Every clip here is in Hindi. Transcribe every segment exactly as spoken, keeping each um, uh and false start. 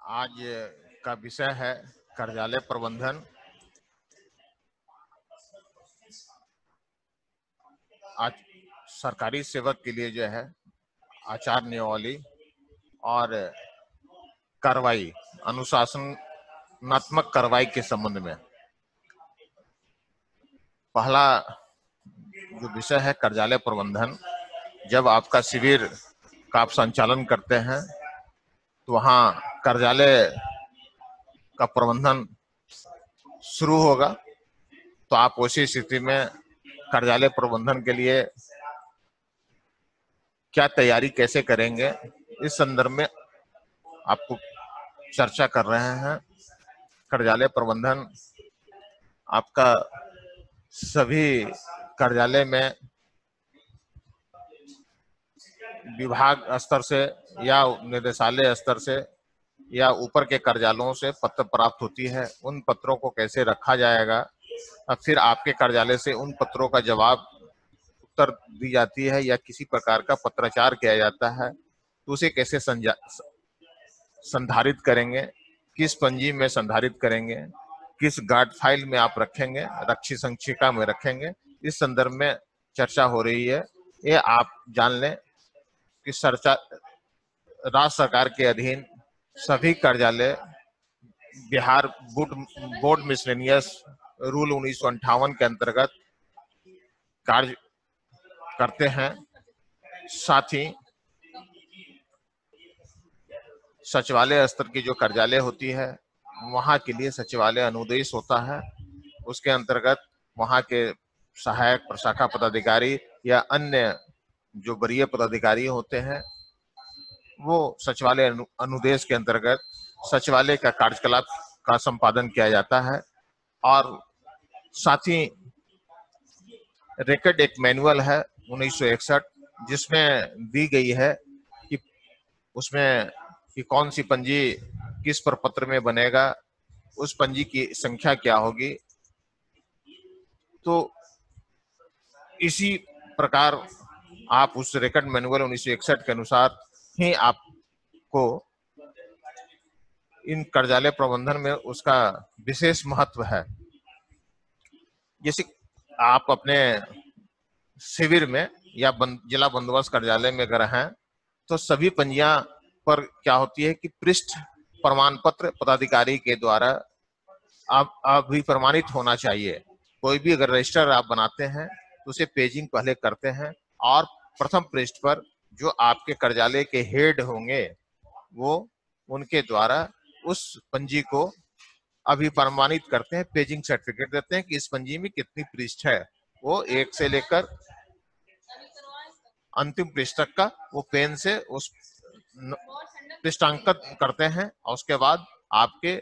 आज का विषय है कार्यालय प्रबंधन। आज सरकारी सेवक के लिए जो है आचार नियमावली और कार्रवाई, अनुशासनात्मक कार्रवाई के संबंध में पहला जो विषय है कार्यालय प्रबंधन। जब आपका शिविर का आप संचालन करते हैं तो वहाँ कार्यालय का प्रबंधन शुरू होगा, तो आप उसी स्थिति में कार्यालय प्रबंधन के लिए क्या तैयारी कैसे करेंगे, इस संदर्भ में आपको चर्चा कर रहे हैं। कार्यालय प्रबंधन आपका सभी कार्यालय में विभाग स्तर से या निदेशालय स्तर से या ऊपर के कार्यालयों से पत्र प्राप्त होती है। उन पत्रों को कैसे रखा जाएगा, और फिर आपके कार्यालय से उन पत्रों का जवाब उत्तर दी जाती है या किसी प्रकार का पत्राचार किया जाता है, तो उसे कैसे संधारित करेंगे, किस पंजी में संधारित करेंगे, किस गार्ड फाइल में आप रखेंगे, रक्षी संचिका में रखेंगे, इस संदर्भ में चर्चा हो रही है। ये आप जान लें कि सरकार राज्य सरकार के अधीन सभी कार्यालय बिहार बोर्ड मिसलेनियस रूल उन्नीस सौ अंठावन के अंतर्गत कार्य करते हैं। साथ ही सचिवालय स्तर की जो कार्यालय होती है वहां के लिए सचिवालय अनुदेश होता है। उसके अंतर्गत वहां के सहायक प्रशाखा पदाधिकारी या अन्य जो वरीय पदाधिकारी होते हैं वो सचिवालय अनु, अनुदेश के अंतर्गत सचिवालय का कार्यकलाप का संपादन किया जाता है। और साथ ही रिकॉर्ड एक मैनुअल है उन्नीस सौ इकसठ, जिसमें दी गई है कि उसमें कि कौन सी पंजी किस प्रपत्र में बनेगा, उस पंजी की संख्या क्या होगी। तो इसी प्रकार आप उस रिकॉर्ड मैनुअल उन्नीस सौ इकसठ के अनुसार ही आपको इन कार्यालय प्रबंधन में उसका विशेष महत्व है। जैसे आप अपने शिविर में या बंद, जिला बंदोबस्त कार्यालय में अगर हैं तो सभी पंजियां पर क्या होती है कि पृष्ठ प्रमाण पत्र पदाधिकारी के द्वारा आप अभिप्रमाणित होना चाहिए। कोई भी अगर रजिस्टर आप बनाते हैं तो उसे पेजिंग पहले करते हैं और प्रथम पृष्ठ पर जो आपके कार्यालय के हेड होंगे वो उनके द्वारा उस पंजी को अभिप्रमाणित करते हैं, पेजिंग सर्टिफिकेट देते हैं कि इस पंजी में कितनी पृष्ठ है। वो एक से लेकर अंतिम पृष्ठ तक का वो पेन से उस पृष्ठांकन करते हैं और उसके बाद आपके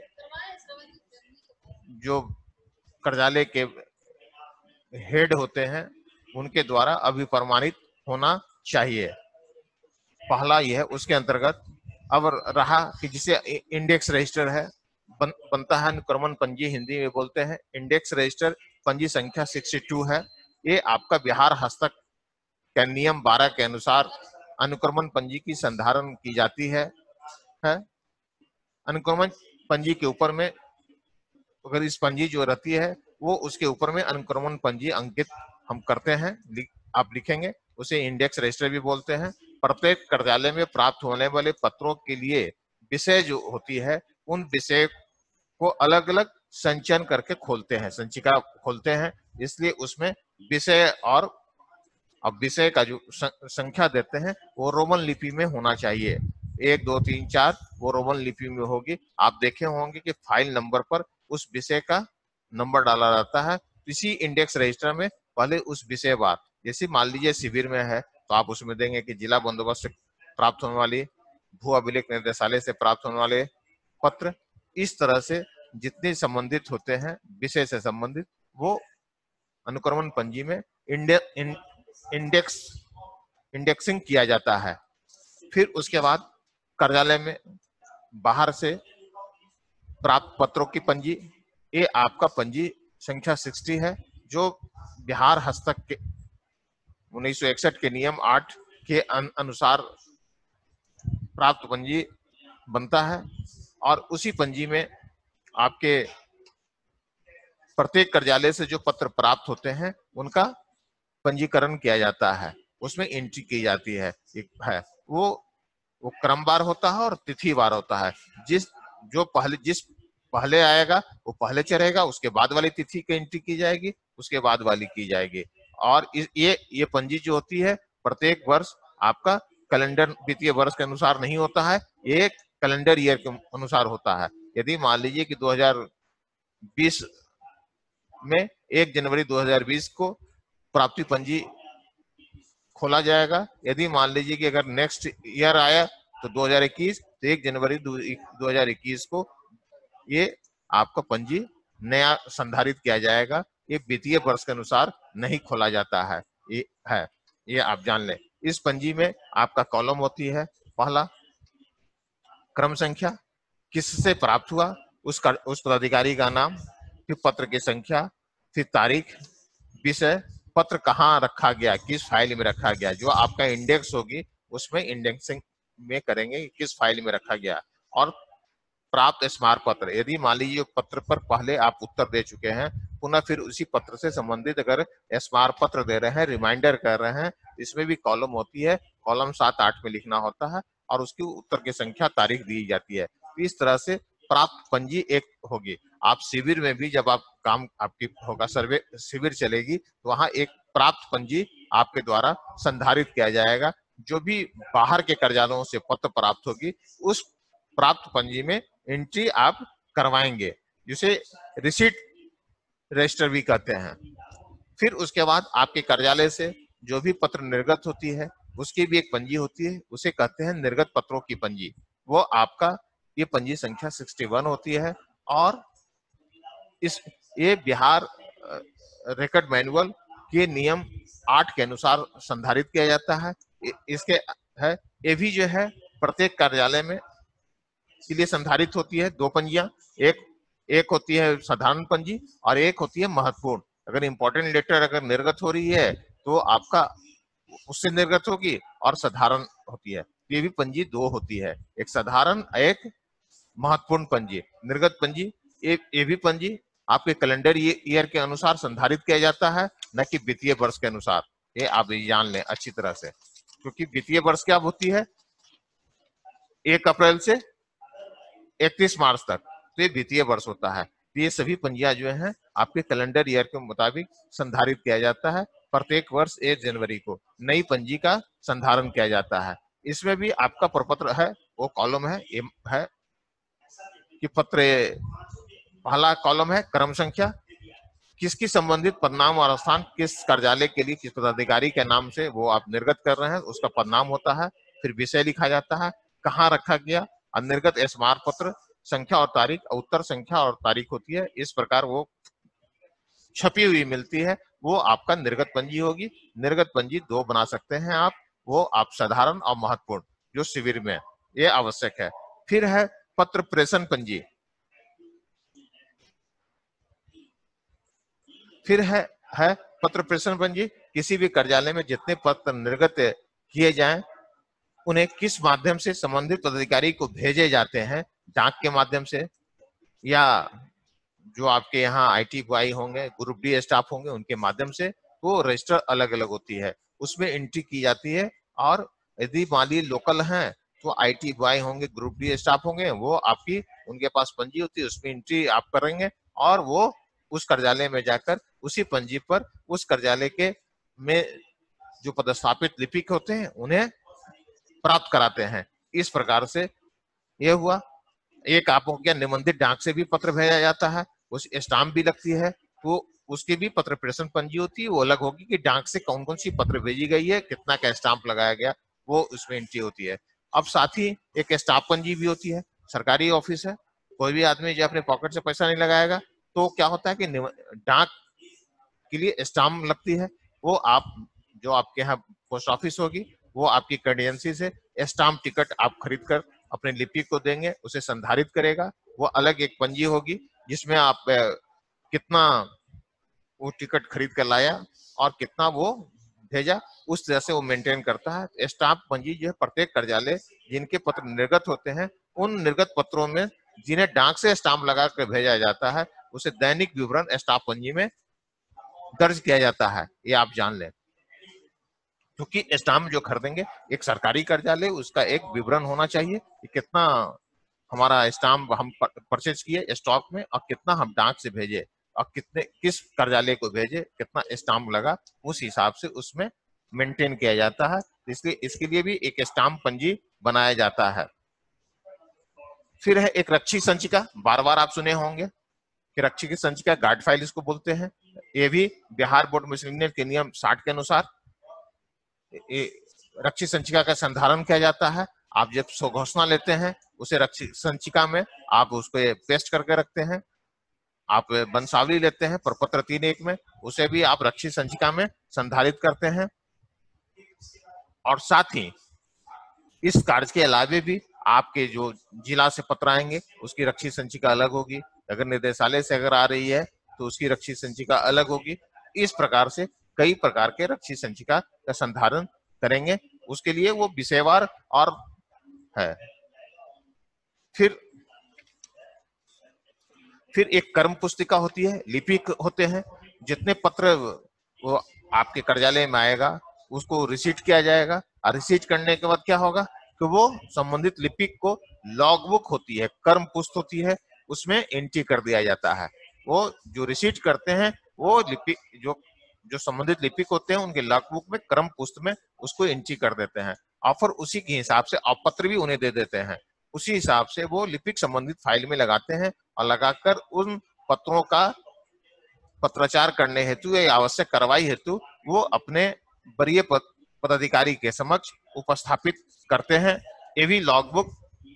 जो कार्यालय के हेड होते हैं उनके द्वारा अभिप्रमाणित होना चाहिए। पहला यह है। उसके अंतर्गत अब रहा कि जिसे इंडेक्स रजिस्टर है बन, बनता है अनुक्रमण पंजी, हिंदी में बोलते हैं इंडेक्स रजिस्टर। पंजी संख्या बासठ है। ये आपका बिहार हस्तक के नियम बारह के अनुसार अनुक्रमण पंजी की संधारण की जाती है, है? अनुक्रमण पंजी के ऊपर में अगर इस पंजी जो रहती है वो उसके ऊपर में अनुक्रमण पंजी अंकित हम करते हैं, आप लिखेंगे, उसे इंडेक्स रजिस्टर भी बोलते हैं। प्रत्येक कार्यालय में प्राप्त होने वाले पत्रों के लिए विषय जो होती है उन विषय को अलग अलग संचयन करके खोलते हैं, संचिका खोलते हैं, इसलिए उसमें विषय और अब विषय का जो संख्या देते हैं वो रोमन लिपि में होना चाहिए। एक दो तीन चार वो रोमन लिपि में होगी। आप देखे होंगे कि फाइल नंबर पर उस विषय का नंबर डाला जाता है। इसी इंडेक्स रजिस्टर में पहले उस विषय वार, जैसे मान लीजिए शिविर में है तो आप उसमें देंगे कि जिला बंदोबस्त से प्राप्त होने वाली, भू अभिलेख निदेशालय से प्राप्त होने वाले पत्र, इस तरह से जितने संबंधित होते हैं विषय से संबंधित वो अनुक्रमण पंजी में इंडे, इन, इंडेक्स इंडेक्सिंग किया जाता है। फिर उसके बाद कार्यालय में बाहर से प्राप्त पत्रों की पंजी, ये आपका पंजी संख्या साठ है जो बिहार हस्तक के उन्नीस सौ इकसठ के नियम आठ के अनुसार प्राप्त पंजी बनता है। और उसी पंजी में आपके प्रत्येक कार्यालय से जो पत्र प्राप्त होते हैं उनका पंजीकरण किया जाता है, उसमें एंट्री की जाती है। एक है वो वो क्रमवार होता है और तिथिवार होता है। जिस जो पहले जिस पहले आएगा वो पहले चढ़ेगा, उसके बाद वाली तिथि की एंट्री की जाएगी, उसके बाद वाली की जाएगी। और इस ये ये पंजी जो होती है प्रत्येक वर्ष आपका कैलेंडर वित्तीय वर्ष के अनुसार नहीं होता है, एक कैलेंडर ईयर के अनुसार होता है। यदि मान लीजिए कि दो हज़ार बीस में एक जनवरी दो हज़ार बीस को प्राप्ति पंजी खोला जाएगा, यदि मान लीजिए कि अगर नेक्स्ट ईयर आया तो दो हज़ार इक्कीस, तो एक जनवरी दो हज़ार इक्कीस को ये आपका पंजी नया संधारित किया जाएगा। ये वित्तीय वर्ष के अनुसार नहीं खोला जाता है, ये है, ये आप जान लें। इस पंजी में आपका कॉलम होती है, पहला क्रम संख्या, किससे प्राप्त हुआ उस कर, उस पदाधिकारी का नाम, फिर पत्र की संख्या, फिर तारीख, विषय, पत्र कहाँ रखा गया, किस फाइल में रखा गया, जो आपका इंडेक्स होगी उसमें इंडेक्सिंग में करेंगे किस फाइल में रखा गया। और प्राप्त स्मारक पत्र, यदि मान लीजिए पत्र पर पहले आप उत्तर दे चुके हैं, पुनः फिर उसी पत्र से संबंधित अगर स्मारक पत्र दे रहे हैं, रिमाइंडर कर रहे हैं, इसमें भी कॉलम होती है, कॉलम सात आठ में लिखना होता है और उसकी उत्तर की संख्या, तारीख दी जाती है। इस तरह से प्राप्त पंजी एक होगी। आप शिविर में भी जब आप काम आपकी होगा, सर्वे शिविर चलेगी, तो वहां एक प्राप्त पंजी आपके द्वारा संधारित किया जाएगा। जो भी बाहर के कार्यालयों से पत्र प्राप्त होगी उस प्राप्त पंजी में एंट्री आप करवाएंगे, जिसे रिसीट रजिस्टर भी कहते हैं। फिर उसके बाद आपके कार्यालय से जो भी पत्र निर्गत होती है उसकी भी एक पंजी होती है, उसे कहते हैं निर्गत पत्रों की पंजी। वो आपका ये पंजी संख्या इकसठ होती है और इस ये बिहार रिकॉर्ड मैनुअल के नियम आठ के अनुसार संधारित किया जाता है। इसके है ये भी जो है प्रत्येक कार्यालय में के लिए संधारित होती है दो पंजियां, एक एक होती है साधारण पंजी और एक होती है महत्वपूर्ण। अगर इंपॉर्टेंट लेटर अगर निर्गत हो रही है तो आपका उससे निर्गत होगी और साधारण होती है, ये भी पंजी दो होती है, एक साधारण एक महत्वपूर्ण पंजी। निर्गत पंजी ये ये भी पंजी आपके कैलेंडर ईयर के अनुसार संधारित किया जाता है, न कि वित्तीय वर्ष के अनुसार। ये आप जान लें अच्छी तरह से, क्योंकि वित्तीय वर्ष क्या होती है एक अप्रैल से इकतीस मार्च तक, तो ये वित्तीय वर्ष होता है। तो ये सभी पंजियां जो हैं आपके कैलेंडर ईयर के मुताबिक संधारित किया जाता है। प्रत्येक वर्ष एक जनवरी को नई पंजी का संधारण किया जाता है। इसमें भी आपका प्रपत्र है, वो कॉलम है, ये है कि पत्र, पहला कॉलम है क्रम संख्या, किसकी संबंधित पदनाम और स्थान, किस कार्यालय के लिए किस पदाधिकारी के नाम से वो आप निर्गत कर रहे हैं उसका पदनाम होता है। फिर विषय लिखा जाता है, कहाँ रखा गया, निर्गत स्मारक पत्र, संख्या और तारीख, उत्तर संख्या और तारीख होती है। इस प्रकार वो छपी हुई मिलती है, वो आपका निर्गत पंजी होगी। निर्गत पंजी दो बना सकते हैं आप, वो आप साधारण और महत्वपूर्ण जो शिविर में ये आवश्यक है। फिर है पत्र प्रेषण पंजी, फिर है है पत्र प्रेषण पंजी, किसी भी कार्यालय में जितने पत्र निर्गत किए जाएं उन्हें किस माध्यम से संबंधित पदाधिकारी को भेजे जाते हैं, डाक के माध्यम से या जो आपके यहाँ आईटी बॉय होंगे, ग्रुप डी स्टाफ होंगे उनके माध्यम से, वो रजिस्टर अलग अलग होती है, उसमें एंट्री की जाती है। और यदि माली लोकल हैं तो आईटी बॉय होंगे, ग्रुप डी स्टाफ होंगे, वो आपकी उनके पास पंजी होती है, उसमें एंट्री आप करेंगे और वो उस कार्यालय में जाकर उसी पंजी पर उस कार्यालय के में जो पदस्थापित लिपिक होते हैं उन्हें प्राप्त कराते हैं। इस प्रकार से यह हुआ। एक आप हो गया निबंधित डाक से भी पत्र भेजा जाता है, उस स्टाम्प भी लगती है, तो उसकी भी पत्र प्रेषण पंजी होती है, वो अलग होगी कि डाक से कौन कौन सी पत्र भेजी गई है, कितना का स्टाम्प लगाया गया, वो उसमें एंट्री होती है। अब साथ ही एक स्टाफ पंजी भी होती है, सरकारी ऑफिस है, कोई भी आदमी जो अपने पॉकेट से पैसा नहीं लगाएगा, तो क्या होता है कि डाक के लिए स्टाम्प लगती है, वो आप जो आपके यहाँ पोस्ट ऑफिस होगी वो आपकी कंडीएंसी से स्टाम्प टिकट आप खरीद कर अपने लिपिक को देंगे, उसे संधारित करेगा। वो अलग एक पंजी होगी जिसमें आप कितना वो टिकट खरीद कर लाया और कितना वो भेजा, उस तरह से वो मेंटेन करता है। स्टाम्प पंजी जो है प्रत्येक कार्यालय जिनके पत्र निर्गत होते हैं उन निर्गत पत्रों में जिन्हें डाक से स्टाम्प लगा कर भेजा जाता है उसे दैनिक विवरण स्टाम्प पंजी में दर्ज किया जाता है, ये आप जान लें। क्योंकि स्टाम्प जो खरीदेंगे एक सरकारी कार्यालय, उसका एक विवरण होना चाहिए कि कितना हमारा स्टाम्प हम परचेज किए स्टॉक में और कितना हम डाक से भेजे और कितने किस कार्यालय को भेजे, कितना स्टाम्प लगा, उस हिसाब से उसमें मेंटेन किया जाता है। इसलिए इसके लिए भी एक स्टाम्प पंजी बनाया जाता है। फिर है एक रक्षी संचिका, बार बार आप सुने होंगे कि रक्षी की संचिका, गार्ड फाइल इसको बोलते हैं। ये भी बिहार बोर्ड मिसलेनियस के नियम साठ के अनुसार रक्षी संचिका का संधारण किया जाता है। आप जब स्वघोषणा लेते हैं उसे रक्षी संचिका में आप उसको पेस्ट करके रखते हैं। आप वंशावली लेते हैं प्रपत्र तीन एक में, उसे भी आप रक्षी संचिका में संधारित करते हैं। और साथ ही इस कार्य के अलावे भी आपके जो जिला से पत्र आएंगे उसकी रक्षी संचिका अलग होगी, अगर निर्देशालय से अगर आ रही है तो उसकी रक्षी संचिका अलग होगी। इस प्रकार से कई प्रकार के रक्षी संचिका का संधारण करेंगे, उसके लिए वो विषयवार और है। फिर फिर एक कर्म पुस्तिका होती है, लिपिक होते हैं। जितने पत्र वो आपके कार्यालय में आएगा उसको रिसीट किया जाएगा और रिसीट करने के बाद क्या होगा कि वो संबंधित लिपिक को लॉगबुक होती है, कर्म पुस्त होती है, उसमें एंट्री कर दिया जाता है। वो जो रिसीट करते हैं वो लिपिक जो जो संबंधित लिपिक होते हैं उनके लॉगबुक में क्रम पुस्त में उसको एंट्री कर देते हैं और फिर उसी के हिसाब से अपत्र भी उन्हें दे देते हैं। उसी हिसाब से वो लिपिक संबंधित फाइल में लगाते हैं और लगाकर उन पत्रों का पत्राचार करने हेतु या आवश्यक कार्रवाई हेतु वो अपने वरीय पदाधिकारी के समक्ष उपस्थापित करते हैं। ये भी लॉगबुक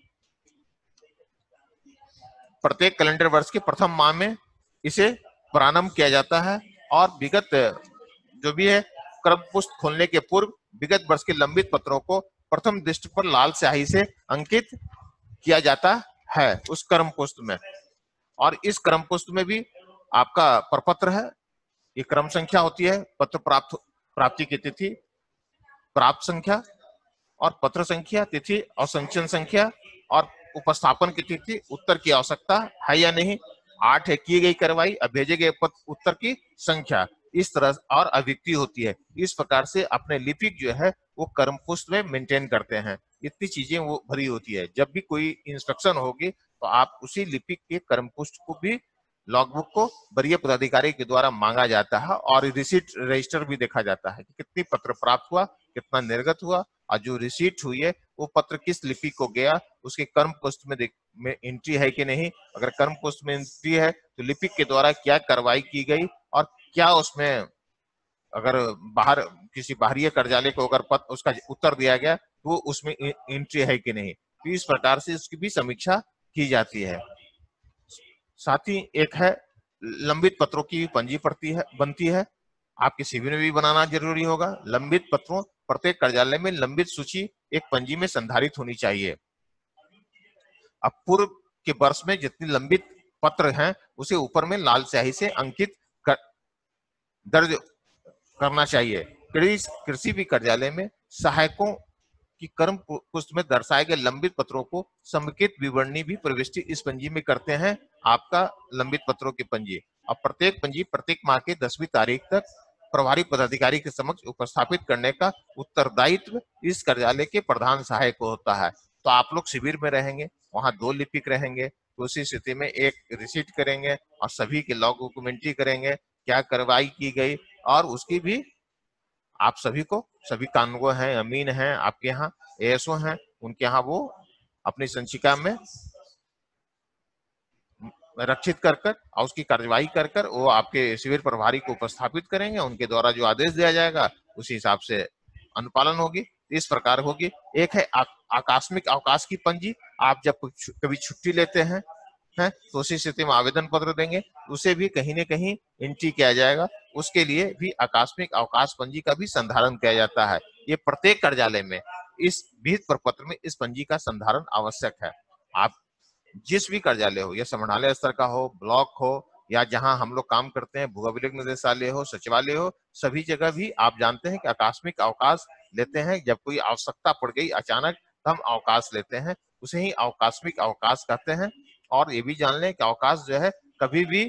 प्रत्येक कैलेंडर वर्ष के प्रथम माह में इसे प्रारंभ किया जाता है और विगत जो भी है क्रम पुस्त खोलने के पूर्व विगत वर्ष के लंबित पत्रों को प्रथम दृष्टि पर लाल स्याही से अंकित किया जाता है उस क्रम पुस्त में। और इस क्रम पुस्त में भी आपका प्रपत्र है, ये क्रम संख्या होती है, पत्र प्राप्त प्राप्ति की तिथि, प्राप्त संख्या और पत्र संख्या, तिथि और संचयन संख्या और उपस्थापन की तिथि, उत्तर की आवश्यकता है या नहीं, आठ है की गई कार्रवाई, भेजे गए उत्तर की संख्या, इस तरह और अभिव्यक्ति होती है। इस प्रकार से अपने लिपिक जो है वो कर्म पुस्त में मेंटेन करते हैं। इतनी चीजें वो भरी होती है। जब भी कोई इंस्ट्रक्शन होगी तो आप उसी लिपिक के कर्म पुस्त को भी लॉगबुक को वरीय पदाधिकारी के द्वारा मांगा जाता है और रिसीट रजिस्टर भी देखा जाता है कि कितनी पत्र प्राप्त हुआ, कितना निर्गत हुआ और जो रिसीट हुई है वो पत्र किस लिपिक को गया, उसके कर्म पुस्त में में एंट्री है कि नहीं। अगर कर्म पुस्त में एंट्री है तो लिपिक के द्वारा क्या कार्रवाई की गई और क्या उसमें अगर बाहर किसी बाहरी कार्यालय को अगर पत्र उसका उत्तर दिया गया तो वो उसमें एंट्री है कि नहीं। तो इस प्रकार से इसकी भी समीक्षा की जाती है। साथ ही एक है लंबित पत्रों की पंजी पड़ती है बनती है, आपके सीवी में भी बनाना जरूरी होगा। लंबित पत्रों प्रत्येक कार्यालय में लंबित सूची एक पंजी में संधारित होनी चाहिए। अब पूर्व के वर्ष में जितनी लंबित पत्र हैं उसे ऊपर में लाल स्याही से अंकित कर, दर्ज करना चाहिए। कृषि भी कार्यालय में सहायकों की कर्म पुस्त में दर्शाए गए लंबित पत्रों को समेकित विवरणी भी प्रविष्टि इस पंजी में करते हैं आपका लंबित पत्रों की पंजी। अब प्रत्येक पंजी प्रत्येक माह के दसवीं तारीख तक प्रभारी पदाधिकारी के समक्ष उपस्थापित करने का उत्तरदायित्व इस कार्यालय के प्रधान सहायक को होता है। तो आप लोग शिविर में रहेंगे, वहां दो लिपिक रहेंगे, तो उसी स्थिति में एक रिसीट करेंगे और सभी के लॉग डॉक्यूमेंट्री करेंगे, क्या कार्रवाई की गई और उसकी भी आप सभी को, सभी कानूनगो हैं, अमीन हैं, आपके यहाँ एएसओ हैं, उनके यहाँ वो अपनी संचिका में रक्षित कर कर और उसकी कार्रवाई कर कर वो आपके शिविर प्रभारी को उपस्थापित करेंगे। उनके द्वारा जो आदेश दिया जाएगा उसी हिसाब से अनुपालन होगी। इस प्रकार होगी। एक है आ, आकस्मिक अवकाश की पंजी। आप जब कभी छुट्टी लेते हैं हैं तो उसी स्थिति में आवेदन पत्र देंगे, उसे भी कहीं न कहीं एंट्री किया जाएगा। उसके लिए भी आकस्मिक अवकाश पंजी का भी संधारण किया जाता है। ये प्रत्येक कार्यालय में इस विहित प्रपत्र में इस पंजी का संधारण आवश्यक है। आप जिस भी कार्यालय हो, या समाहरणालय स्तर का हो, ब्लॉक हो, या जहां हम लोग काम करते हैं भू अभिलेख निदेशालय हो, सचिवालय हो, सभी जगह भी आप जानते हैं कि आकस्मिक अवकाश लेते हैं। जब कोई आवश्यकता पड़ गई अचानक तो हम अवकाश लेते हैं, उसे ही आकस्मिक अवकाश कहते हैं। और ये भी जान लें कि अवकाश जो है कभी भी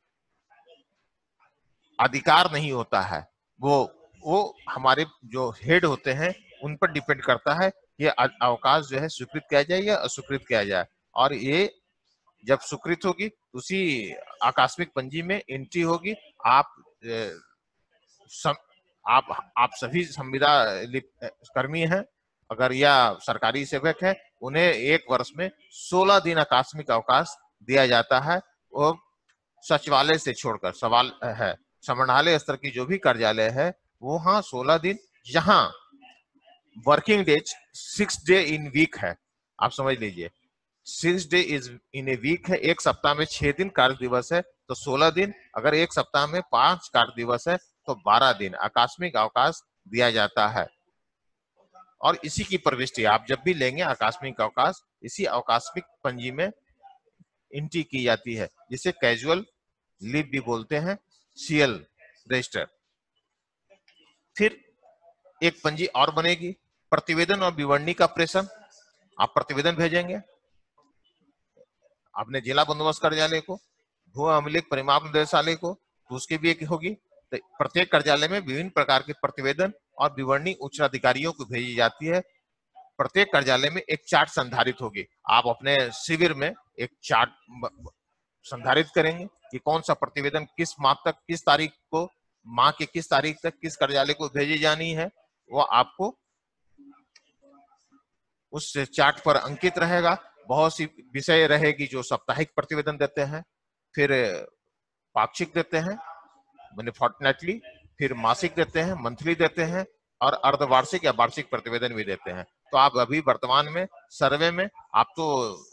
अधिकार नहीं होता है, वो वो हमारे जो हेड होते हैं उन पर डिपेंड करता है ये अवकाश जो है स्वीकृत किया जाए या अस्वीकृत किया जाए। और ये जब स्वीकृत होगी उसी आकस्मिक पंजी में एंट्री होगी। आप सम, आप आप सभी संविदा कर्मी हैं अगर या सरकारी सेवक है, उन्हें एक वर्ष में सोलह दिन आकस्मिक अवकाश दिया जाता है। वो सचिवालय से छोड़कर सवाल है समंडलालय स्तर की जो भी कार्यालय है वो हाँ सोलह दिन, जहां working days six day in week है, आप समझ लीजिए six day is in a week है, एक सप्ताह में छह दिन कार्य दिवस है तो सोलह दिन, अगर एक सप्ताह में पांच कार्य दिवस है तो बारह दिन आकस्मिक अवकाश दिया जाता है। और इसी की प्रविष्टि आप जब भी लेंगे आकस्मिक अवकाश, इसी आकस्मिक पंजी में एंट्री की जाती है, जिसे कैजुअल लीव भी बोलते हैं, सीएल रजिस्टर। फिर एक पंजी और बनेगी, प्रतिवेदन और विवरणी का प्रेषण। आप प्रतिवेदन भेजेंगे अपने जिला बंदोबस्त कार्यालय को, भू अभिलेख परिमाप निदेशालय को, तो उसकी भी एक होगी। तो प्रत्येक कार्यालय में विभिन्न प्रकार के प्रतिवेदन और विवरणी उच्च अधिकारियों को भेजी जाती है। प्रत्येक कार्यालय में एक चार्ट संधारित होगी। आप अपने शिविर में एक चार्ट संधारित करेंगे कि कौन सा प्रतिवेदन किस माह तक, किस तारीख को, माह के किस तारीख तक किस कार्यालय को भेजी जानी है, वो आपको उस चार्ट पर अंकित रहेगा। बहुत सी विषय रहेगी जो साप्ताहिक प्रतिवेदन देते हैं, फिर पाक्षिक देते हैं मैंने फोर्टनाइटली, फिर मासिक देते हैं, मंथली देते हैं, और अर्धवार्षिक या वार्षिक प्रतिवेदन भी देते हैं। तो आप अभी वर्तमान में सर्वे में आप तो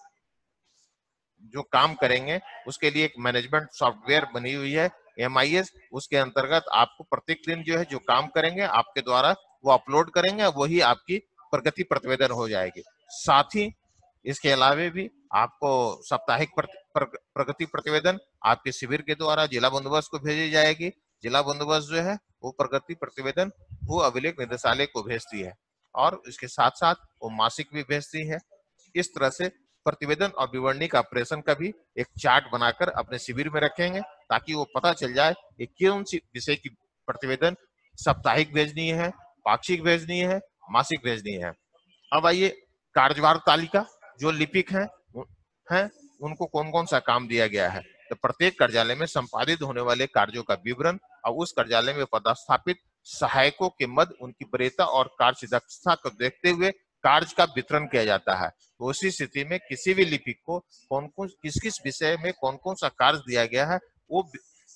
जो काम करेंगे उसके लिए एक मैनेजमेंट सॉफ्टवेयर बनी हुई है एम आई एस, उसके अंतर्गत आपको प्रत्येक दिन जो है जो काम करेंगे आपके द्वारा वो अपलोड करेंगे, वही आपकी प्रगति प्रतिवेदन हो जाएगी। साथ ही इसके अलावे भी आपको साप्ताहिक प्रगति प्रतिवेदन आपके शिविर के द्वारा जिला बंदोबस्त को भेजी जाएगी। जिला बंदोबस्त जो है वो प्रगति प्रतिवेदन भू अभिलेख निदेशालय को भेजती है, और इसके साथ साथ वो मासिक भी भेजती है। इस तरह से प्रतिवेदन और विवरणी का प्रेषण का भी एक चार्ट बनाकर अपने शिविर में रखेंगे, ताकि वो पता चल जाए कि कौन सी विषय की प्रतिवेदन साप्ताहिक भेजनी है, पाक्षिक भेजनी है, मासिक भेजनी है। अब आइए कार्यभार तालिका, जो लिपिक हैं हैं उनको कौन कौन सा काम दिया गया है। तो प्रत्येक कार्यालय में संपादित होने वाले कार्यों का विवरण और उस कार्यालय में पदस्थापित सहायकों के मध्य उनकी वरीयता और कार्य दक्षता को देखते हुए कार्य का वितरण किया जाता है। तो उसी स्थिति में किसी भी लिपिक को कौन कौन किस किस विषय में कौन कौन सा कार्य दिया गया है, वो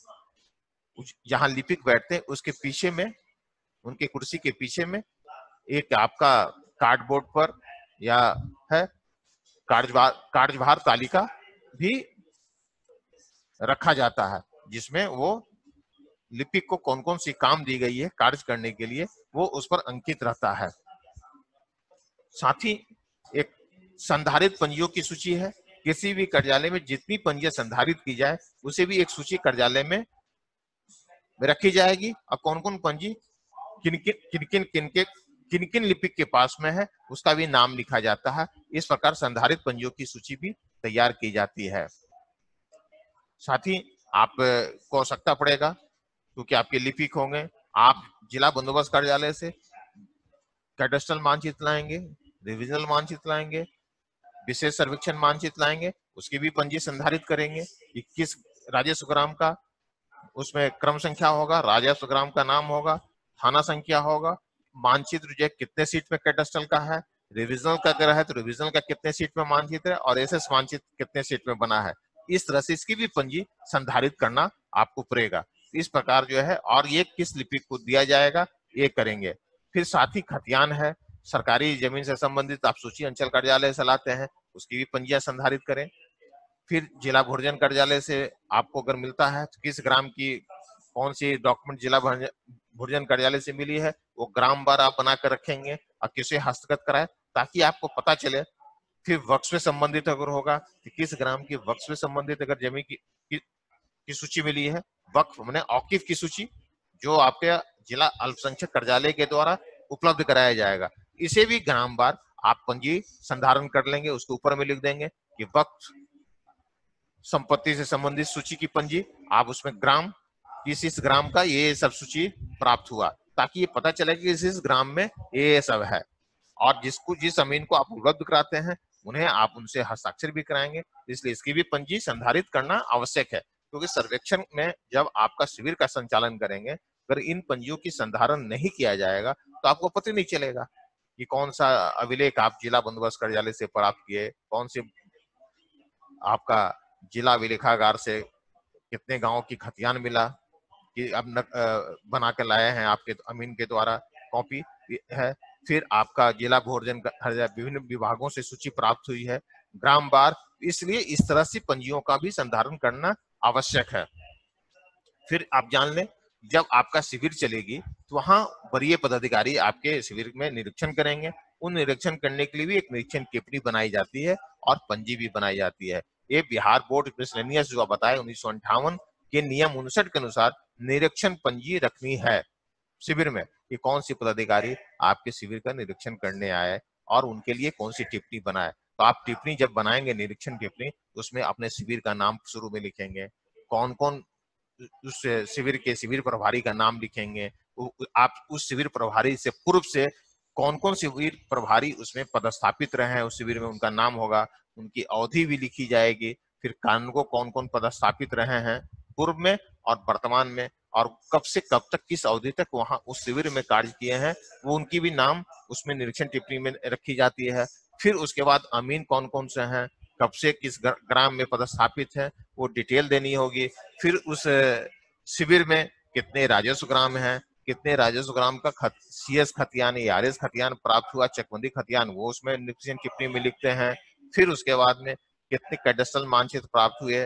जहां लिपिक बैठते हैं उसके पीछे में, उनके कुर्सी के पीछे में एक आपका कार्डबोर्ड पर या है कार्यभार कार्यभार तालिका भी रखा जाता है, जिसमें वो लिपिक को कौन कौन सी काम दी गई है कार्य करने के लिए वो उस पर अंकित रहता है। साथ ही एक संधारित पंजियों की सूची है। किसी भी कार्यालय में जितनी पंजियां संधारित की जाए उसे भी एक सूची कार्यालय में रखी जाएगी, और कौन कौन पंजी किन किन किन किन किन के किन किन लिपिक के पास में है उसका भी नाम लिखा जाता है। इस प्रकार संधारित पंजियों की सूची भी तैयार की जाती है। साथ ही आप को आवश्यकता पड़ेगा, क्योंकि आपके लिपिक होंगे, आप जिला बंदोबस्त कार्यालय से कैडेस्ट्रल मानचित्र लाएंगे, रिविजनल मानचित्र लाएंगे, विशेष सर्वेक्षण मानचित्र लाएंगे, उसकी भी पंजी संधारित करेंगे कि किस राजस्व ग्राम का उसमें क्रम संख्या होगा, राजस्व ग्राम का नाम होगा, थाना संख्या होगा, मानचित्र जो है कितने सीट में कैडेस्ट्रल का है, रिविजनल का अगर है तो रिविजनल का कितने सीट में मानचित्र है, और एसएस मानचित्र कितने सीट में बना है। इस तरह से इसकी भी पंजी संधारित करना आपको पड़ेगा। इस प्रकार जो है, और ये किस लिपिक को दिया जाएगा ये करेंगे। फिर साथ ही खतियान है, सरकारी जमीन से संबंधित आप सूची अंचल कार्यालय से लाते हैं, उसकी भी पंजियां संधारित करें। फिर जिला भोजन कार्यालय से आपको अगर मिलता है तो किस ग्राम की कौन सी डॉक्यूमेंट जिला भोजन कार्यालय से मिली है वो ग्राम बार आप बनाकर रखेंगे और किसे हस्तगत कराए, ताकि आपको पता चले। फिर वक्फ से संबंधित अगर होगा कि किस ग्राम की वक्फ से संबंधित अगर जमीन की, की, की सूची मिली है, वक्फ माने औकीफ की सूची, जो आपके जिला अल्पसंख्यक कार्यालय के द्वारा उपलब्ध कराया जाएगा, इसे भी ग्राम बार आप पंजी संधारण कर लेंगे। उसके ऊपर में लिख देंगे कि वक्फ संपत्ति से संबंधित सूची की पंजी, आप उसमें ग्राम, किस इस ग्राम का ये सब सूची प्राप्त हुआ, ताकि ये पता चले कि इस इस ग्राम में ये सब है। और जिसको जिस अमीन को आप उपलब्ध कराते हैं उन्हें आप उनसे हस्ताक्षर भी कराएंगे, इसलिए इसकी भी पंजी संधारित करना आवश्यक है। क्योंकि सर्वेक्षण में जब आपका शिविर का संचालन करेंगे, अगर इन पंजियों की संधारण नहीं किया जाएगा तो आपको पता नहीं चलेगा कि कौन सा अभिलेख आप जिला बंदोबस्त कार्यालय से प्राप्त किए, कौन से आपका जिला अभिलेखागार से कितने गांव की खतियान मिला कि अब न, अ, बना के लाए हैं आपके अमीन के द्वारा कॉपी है। फिर आपका जिला भोजन विभिन्न विभागों से सूची प्राप्त हुई है ग्राम बार, इसलिए इस तरह से पंजियों का भी संधारण करना आवश्यक है। फिर आप जान लें, जब आपका शिविर चलेगी तो वहां वरीय पदाधिकारी आपके शिविर में निरीक्षण करेंगे। उन निरीक्षण करने के लिए भी एक निरीक्षण टिप्पणी बनाई जाती है और पंजी भी बनाई जाती है। ये बिहार बोर्ड मिसलेनियस जो बताए उन्नीस सौ अंठावन के नियम उनसठ के अनुसार निरीक्षण पंजी रखनी है शिविर में कि कौन सी पदाधिकारी आपके शिविर का निरीक्षण करने आए और उनके लिए कौन सी टिप्पणी बनाए। तो आप टिप्पणी जब बनाएंगे निरीक्षण टिप्पणी, उसमें अपने शिविर का नाम शुरू में लिखेंगे, कौन कौन उस शिविर के शिविर प्रभारी का नाम लिखेंगे, आप उस शिविर प्रभारी से पूर्व से कौन कौन शिविर प्रभारी उसमें पदस्थापित रहे हैं उस शिविर में उनका नाम होगा, उनकी अवधि भी लिखी जाएगी, फिर कानून को कौन कौन पदस्थापित रहे हैं पूर्व में और वर्तमान में, और कब से कब तक किस अवधि तक वहां उस शिविर में कार्य किए हैं, वो उनकी भी नाम उसमें निरीक्षण टिप्पणी में रखी जाती है। फिर उसके बाद अमीन कौन कौन से हैं, कब से किस ग्राम में पदस्थापित है, वो डिटेल देनी होगी। फिर उस शिविर में कितने राजस्व ग्राम हैं, कितने राजस्व ग्राम का खत, सीएस खतियान या आरएस खतियान प्राप्त हुआ, चकबंदी खतियान, वो उसमें निरीक्षण टिप्पणी में लिखते हैं। फिर उसके बाद में कितने कैडस्ट्रल मानचित्र प्राप्त हुए,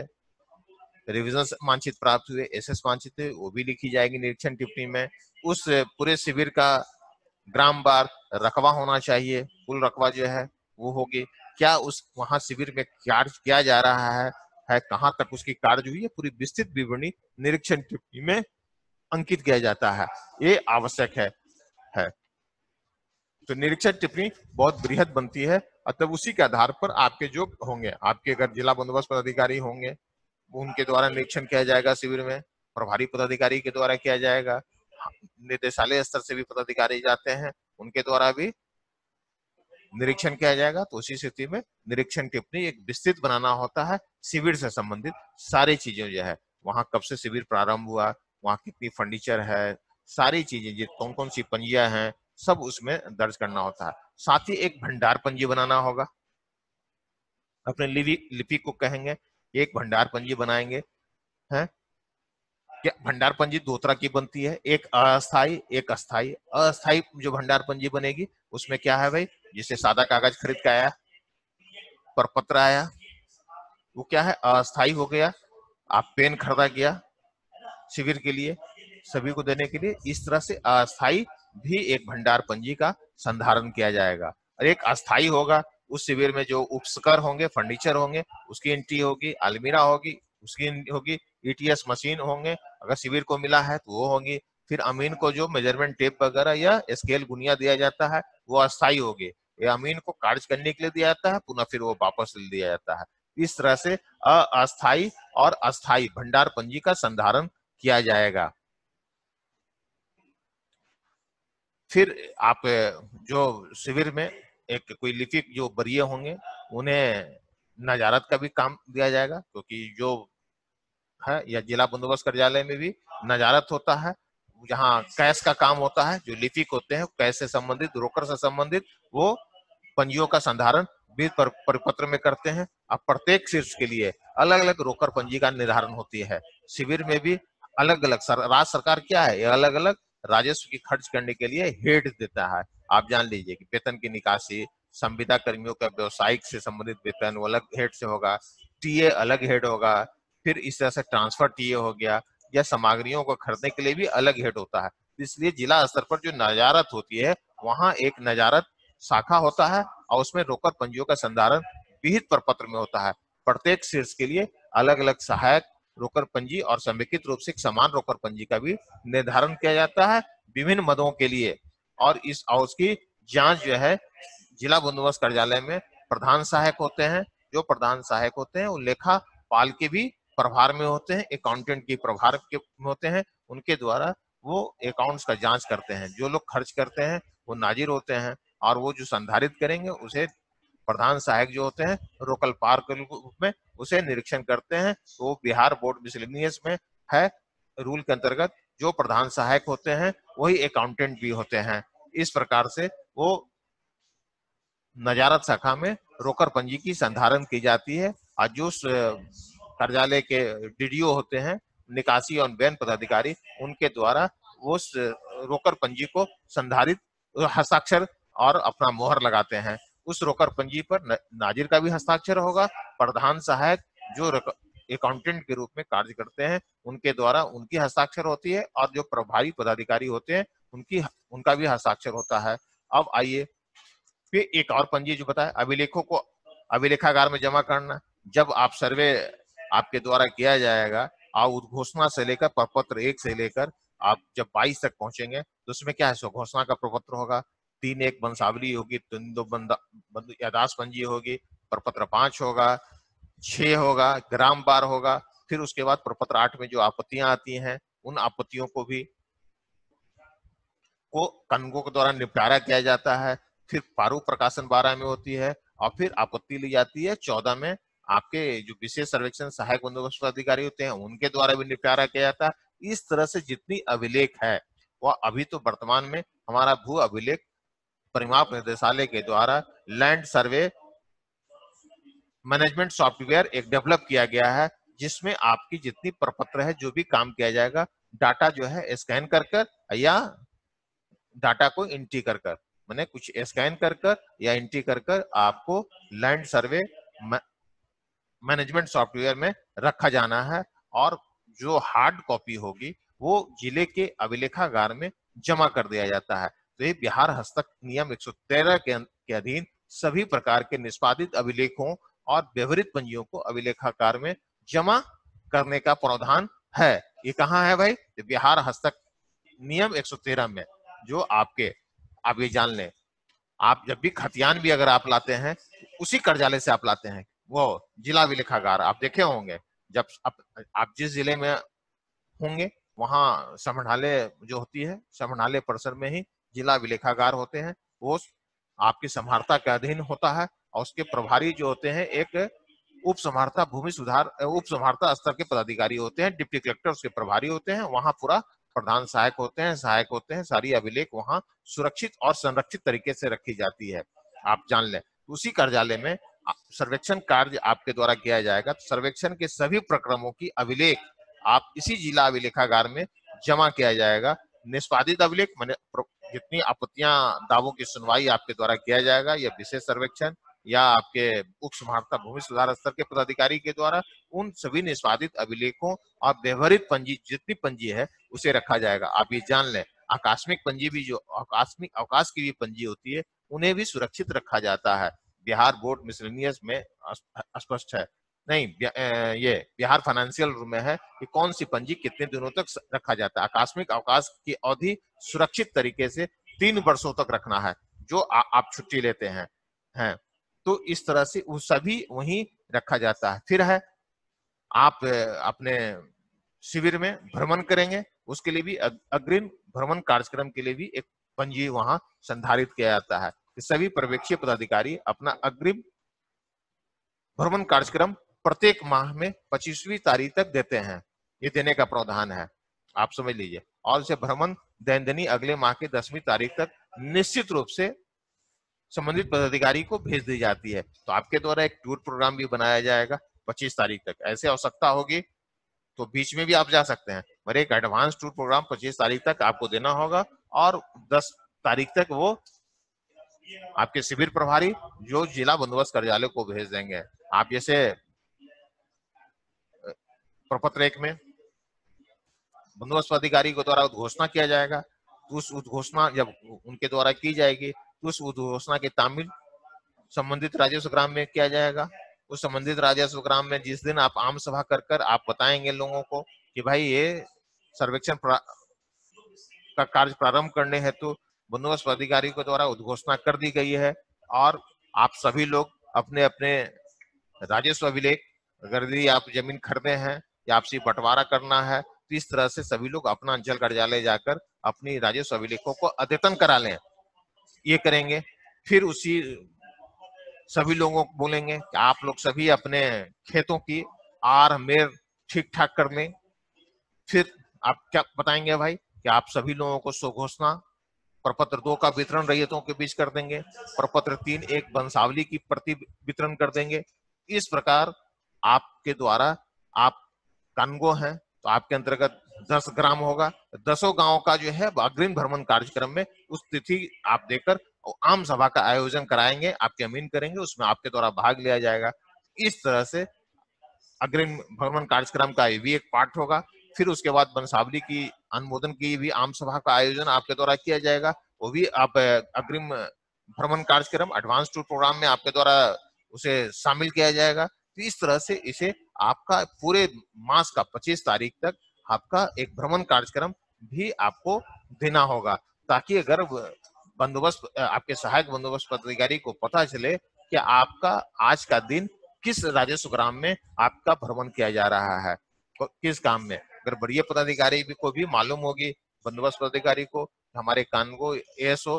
रिविजन मानचित्र प्राप्त हुए, एसएस मानचित्र, वो भी लिखी जाएगी निरीक्षण टिप्पणी में। उस पूरे शिविर का ग्राम बार रकबा होना चाहिए, कुल रकबा जो है वो होगी, क्या उस वहां शिविर में कार्य किया जा रहा है, है कहां तक उसकी कार्य हुई है, पूरी विस्तृत विवरणी निरीक्षण टिप्पणी में अंकित किया जाता है। ये आवश्यक है, है। तो निरीक्षण टिप्पणी बहुत बृहद बनती है, अतः उसी के आधार पर आपके जो होंगे, आपके अगर जिला बंदोबस्त पदाधिकारी होंगे उनके द्वारा निरीक्षण किया जाएगा शिविर में, प्रभारी पदाधिकारी के द्वारा किया जाएगा, निदेशालय स्तर से भी पदाधिकारी जाते हैं उनके द्वारा भी निरीक्षण किया जाएगा। तो उसी स्थिति में निरीक्षण टिप्पणी एक विस्तृत बनाना होता है, शिविर से संबंधित सारी चीजें जो है, वहां कब से शिविर प्रारंभ हुआ, वहां कितनी फर्नीचर है, सारी चीजें कौन कौन सी पंजियां हैं, सब उसमें दर्ज करना होता है। साथ ही एक भंडार पंजी बनाना होगा, अपने लिपि को कहेंगे एक भंडार पंजी बनाएंगे, है क्या। भंडार पंजी दो तरह की बनती है, एक अस्थाई एक अस्थाई। अस्थाई जो भंडार पंजी बनेगी उसमें क्या है भाई, जिसे सादा कागज खरीद के आया, पर पत्र आया, वो क्या है अस्थाई हो गया। आप पेन खरीदा गया शिविर के लिए सभी को देने के लिए, इस तरह से अस्थाई भी एक भंडार पंजी का संधारण किया जाएगा। और एक अस्थाई होगा, उस शिविर में जो उपस्कर होंगे, फर्नीचर होंगे, उसकी एंट्री होगी, अलमीरा होगी उसकी होगी, ईटीएस मशीन होंगे अगर शिविर को मिला है तो वो होंगी। फिर अमीन को जो मेजरमेंट टेप वगैरह या स्केल गुनिया दिया जाता है वो अस्थाई होगी, ये अमीन को कार्य करने के लिए दिया जाता है, पुनः फिर वो वापस ले दिया जाता है। इस तरह से अस्थाई और अस्थाई भंडार पंजी का संधारण किया जाएगा। फिर आप जो शिविर में एक कोई लिपिक जो वरीय होंगे उन्हें नजारत का भी काम दिया जाएगा, क्योंकि जो है या जिला बंदोबस्त कार्यालय में भी नजारत होता है, जहाँ कैश का काम होता है, जो लिपिक होते हैं कैश से संबंधित, रोकड़ से संबंधित, वो पंजियों का संधारण भी परिपत्र में करते हैं। अब प्रत्येक शीर्ष के लिए अलग अलग रोकड़ पंजी का निर्धारण होती है। शिविर में भी अलग अलग सर, राज्य सरकार क्या है, अलग अलग राजस्व की खर्च करने के लिए हेड देता है। आप जान लीजिए कि वेतन की निकासी, संविदा कर्मियों का व्यवसायिक से संबंधित वेतन वो अलग हेड से होगा, टीए अलग हेड होगा, फिर इस तरह से ट्रांसफर टीए हो गया, या सामग्रियों को खरीदने के लिए भी अलग हेड होता है। इसलिए जिला स्तर पर जो नजारत होती है वहां एक नजारत शाखा होता है और उसमें रोकड़ पंजियों का संधारण विहित प्रपत्र में होता है। प्रत्येक शीर्ष के लिए अलग अलग सहायक रोकड़ पंजी और समेकित रूप से समान रोकड़ पंजी का भी निर्धारण किया जाता है विभिन्न मदों के लिए। और इस और उसकी जांच जो है जिला बंदोबस्त कार्यालय में प्रधान सहायक होते हैं, जो प्रधान सहायक होते हैं वो लेखा लेखापाल के भी प्रभार में होते हैं, अकाउंटेंट के प्रभार के में होते हैं। उनके द्वारा वो अकाउंट्स का जांच करते हैं। जो लोग खर्च करते हैं वो नाजिर होते हैं, और वो जो संधारित करेंगे उसे प्रधान सहायक जो होते हैं रोकल पार के रूप में उसे निरीक्षण करते हैं। तो बिहार बोर्ड मिसलेनियस में है रूल के अंतर्गत जो प्रधान सहायक होते हैं वही अकाउंटेंट भी होते हैं। इस प्रकार से वो नजारत शाखा में रोकर पंजी की संधारण की जाती है। और जो कार्यालय के डीडीओ होते हैं, निकासी और बैन पदाधिकारी, उनके द्वारा वो रोकर पंजी को संधारित हस्ताक्षर और अपना मोहर लगाते हैं। उस रोकर पंजी पर नाजिर का भी हस्ताक्षर होगा। प्रधान सहायक जो अकाउंटेंट के रूप में कार्य करते हैं उनके द्वारा उनकी हस्ताक्षर होती है, और जो प्रभारी पदाधिकारी होते हैं उनकी उनका भी हस्ताक्षर होता है। अब आइए फिर एक और पंजी जो बताया, अभिलेखों को अभिलेखागार में जमा करना। जब आप सर्वे आपके द्वारा किया जाएगा, आप उद्घोषणा से लेकर प्रपत्र एक से लेकर आप जब बाईस तक पहुंचेंगे तो उसमें क्या है, घोषणा का प्रपत्र होगा, तीन एक वंशावली होगी, तीन दो यादाश्त पंजी होगी, प्रपत्र पांच होगा, छह होगा, ग्राम बार होगा। फिर उसके बाद प्रपत्र आठ में जो आपत्तियां आती हैं उन आपत्तियों को भी को कानूनों के द्वारा निपटारा किया जाता है। फिर पारू प्रकाशन बारह में होती है, और फिर आपत्ति ली जाती है चौदह में। आपके जो विशेष सर्वेक्षण सहायक बंदोबस्त अधिकारी होते हैं उनके द्वारा भी निपटारा किया जाता है। इस तरह से जितनी अभिलेख है वह अभी तो वर्तमान में हमारा भू अभिलेख परिमाप निदेशालय के द्वारा लैंड सर्वे मैनेजमेंट सॉफ्टवेयर एक डेवलप किया गया है, जिसमें आपकी जितनी प्रपत्र है जो भी काम किया जाएगा, डाटा जो है स्कैन कर कर या डाटा को एंट्री कर कर, मैंने कुछ स्कैन कर कर या एंट्री कर कर आपको लैंड सर्वे मैनेजमेंट सॉफ्टवेयर में रखा जाना है। और जो हार्ड कॉपी होगी वो जिले के अभिलेखागार में जमा कर दिया जाता है। तो ये बिहार हस्तक नियम एक सौ तेरह के, के अधीन सभी प्रकार के निष्पादित अभिलेखों और व्यवहारित पंजियों को अभिलेखागार में जमा करने का प्रावधान है। ये कहाँ है भाई? तो बिहार हस्तक नियम एक सौ तेरह में, जो आपके आप ये जान लें, आप जब भी खतियान भी अगर आप लाते हैं उसी कार्यालय से आप लाते हैं, वो जिला अभिलेखागार आप देखे होंगे। जब आप, आप जिस जिले में होंगे वहां समाहरणालय जो होती है, समाहरणालय परिसर में ही जिला अभिलेखागार होते हैं। वो आपकी समाहर्ता के अधीन होता है, और उसके प्रभारी जो होते हैं एक उप समाहर्ता भूमि सुधार उप समाहर्ता स्तर के पदाधिकारी होते हैं, डिप्टी कलेक्टर उसके प्रभारी होते हैं। वहां पूरा प्रधान सहायक होते हैं, सहायक होते हैं। सारी अभिलेख वहां सुरक्षित और संरक्षित तरीके से रखी जाती है, आप जान लें। उसी कार्यालय में सर्वेक्षण कार्य आपके द्वारा किया जाएगा। तो सर्वेक्षण के सभी प्रक्रमों की अभिलेख आप इसी जिला अभिलेखागार में जमा किया जाएगा। निष्पादित अभिलेख माने जितनी आपत्तियां दावों की सुनवाई आपके द्वारा किया जाएगा, या विशेष सर्वेक्षण या आपके उप समाहर्ता भूमि सुधार स्तर के पदाधिकारी के द्वारा, उन सभी निष्पादित अभिलेखों और व्यवहारित पंजी जितनी पंजी है उसे रखा जाएगा। आप ये जान लें, आकस्मिक पंजी भी जो आकस्मिक अवकाश की भी पंजी होती है उन्हें भी सुरक्षित रखा जाता है। बिहार बोर्ड मिसलेनियस में स्पष्ट है, नहीं ये बिहार फाइनेंशियल में है कि कौन सी पंजी कितने दिनों तक रखा जाता है। आकस्मिक अवकाश की अवधि सुरक्षित तरीके से तीन वर्षों तक रखना है जो आ, आप छुट्टी लेते हैं हैं तो इस तरह से वो सभी वहीं रखा जाता है। फिर है आप अपने शिविर में भ्रमण करेंगे, उसके लिए भी अग्रिम भ्रमण कार्यक्रम के लिए भी एक पंजी वहां संधारित किया जाता है। सभी पर्यवेक्षीय पदाधिकारी अपना अग्रिम भ्रमण कार्यक्रम प्रत्येक माह में पच्चीसवीं तारीख तक देते हैं। ये देने का प्रावधान है, आप समझ लीजिए। और इसे भ्रमण दैनंदिनी अगले माह की दसवीं तारीख तक निश्चित रूप से संबंधित पदाधिकारी को भेज दी जाती है। तो आपके द्वारा एक टूर प्रोग्राम भी बनाया जाएगा पच्चीस तारीख तक। ऐसे आवश्यकता होगी तो बीच में भी आप जा सकते हैं, पर एक एडवांस टूर प्रोग्राम पच्चीस तारीख तक आपको देना होगा, और दस तारीख तक वो आपके शिविर प्रभारी जो जिला बंदोबस्त कार्यालय को भेज देंगे। आप जैसे प्रपत्र एक में बंदोबस्त अधिकारी के द्वारा उद्घोषणा किया जाएगा, तो उस उद्घोषणा जब उनके द्वारा की जाएगी तो उस उद्घोषणा के तामील संबंधित राजस्व ग्राम में किया जाएगा। उस संबंधित राजस्व ग्राम में जिस दिन आप आम सभा कर कर आप बताएंगे लोगों को कि भाई ये सर्वेक्षण का कार्य प्रारंभ करने हेतु तो बंदोबस्त अधिकारी के द्वारा उद्घोषणा कर दी गई है, और आप सभी लोग अपने अपने राजस्व अभिलेख अगर यदि आप जमीन खरीदे हैं या आपसे बंटवारा करना है, तो इस तरह से सभी लोग अपना अंचल कार्यालय जाकर अपनी राजस्व अभिलेखों को अद्यतन करा लें। ये करेंगे, फिर उसी सभी लोगों को बोलेंगे कि आप लोग सभी अपने खेतों की आर मेर ठीक ठाक कर लें। फिर आप क्या बताएंगे भाई कि आप सभी लोगों को स्वघोषणा प्रपत्र दो का वितरण रैयतों के बीच कर देंगे, प्रपत्र तीन एक वंशावली की प्रति वितरण कर देंगे। इस प्रकार आपके द्वारा, आप कानगो हैं तो आपके अंतर्गत दस ग्राम होगा, दसों गांव का जो है अग्रिम भ्रमण कार्यक्रम में उस तिथि आप देकर आम सभा का आयोजन कराएंगे, आपके अमीन करेंगे, उसमें आपके द्वारा भाग लिया जाएगा। इस तरह से अग्रिम भ्रमण कार्यक्रम का ये भी एक पार्ट होगा। फिर उसके बाद वंशावली की अनुमोदन की भी आम सभा का आयोजन आपके द्वारा किया जाएगा, वो भी आप अग्रिम भ्रमण कार्यक्रम एडवांस टूर प्रोग्राम में आपके द्वारा उसे शामिल किया जाएगा। तो इस तरह से इसे आपका पूरे मास का पच्चीस तारीख तक आपका एक भ्रमण कार्यक्रम भी आपको देना होगा, ताकि अगर बंदोबस्त आपके सहायक बंदोबस्त पदाधिकारी को पता चले कि आपका आज का दिन किस राजस्व ग्राम में आपका भ्रमण किया जा रहा है, किस काम में। अगर बढ़िया पदाधिकारी भी को भी मालूम होगी, बंदोबस्त पदाधिकारी को, हमारे कानगो एएसओ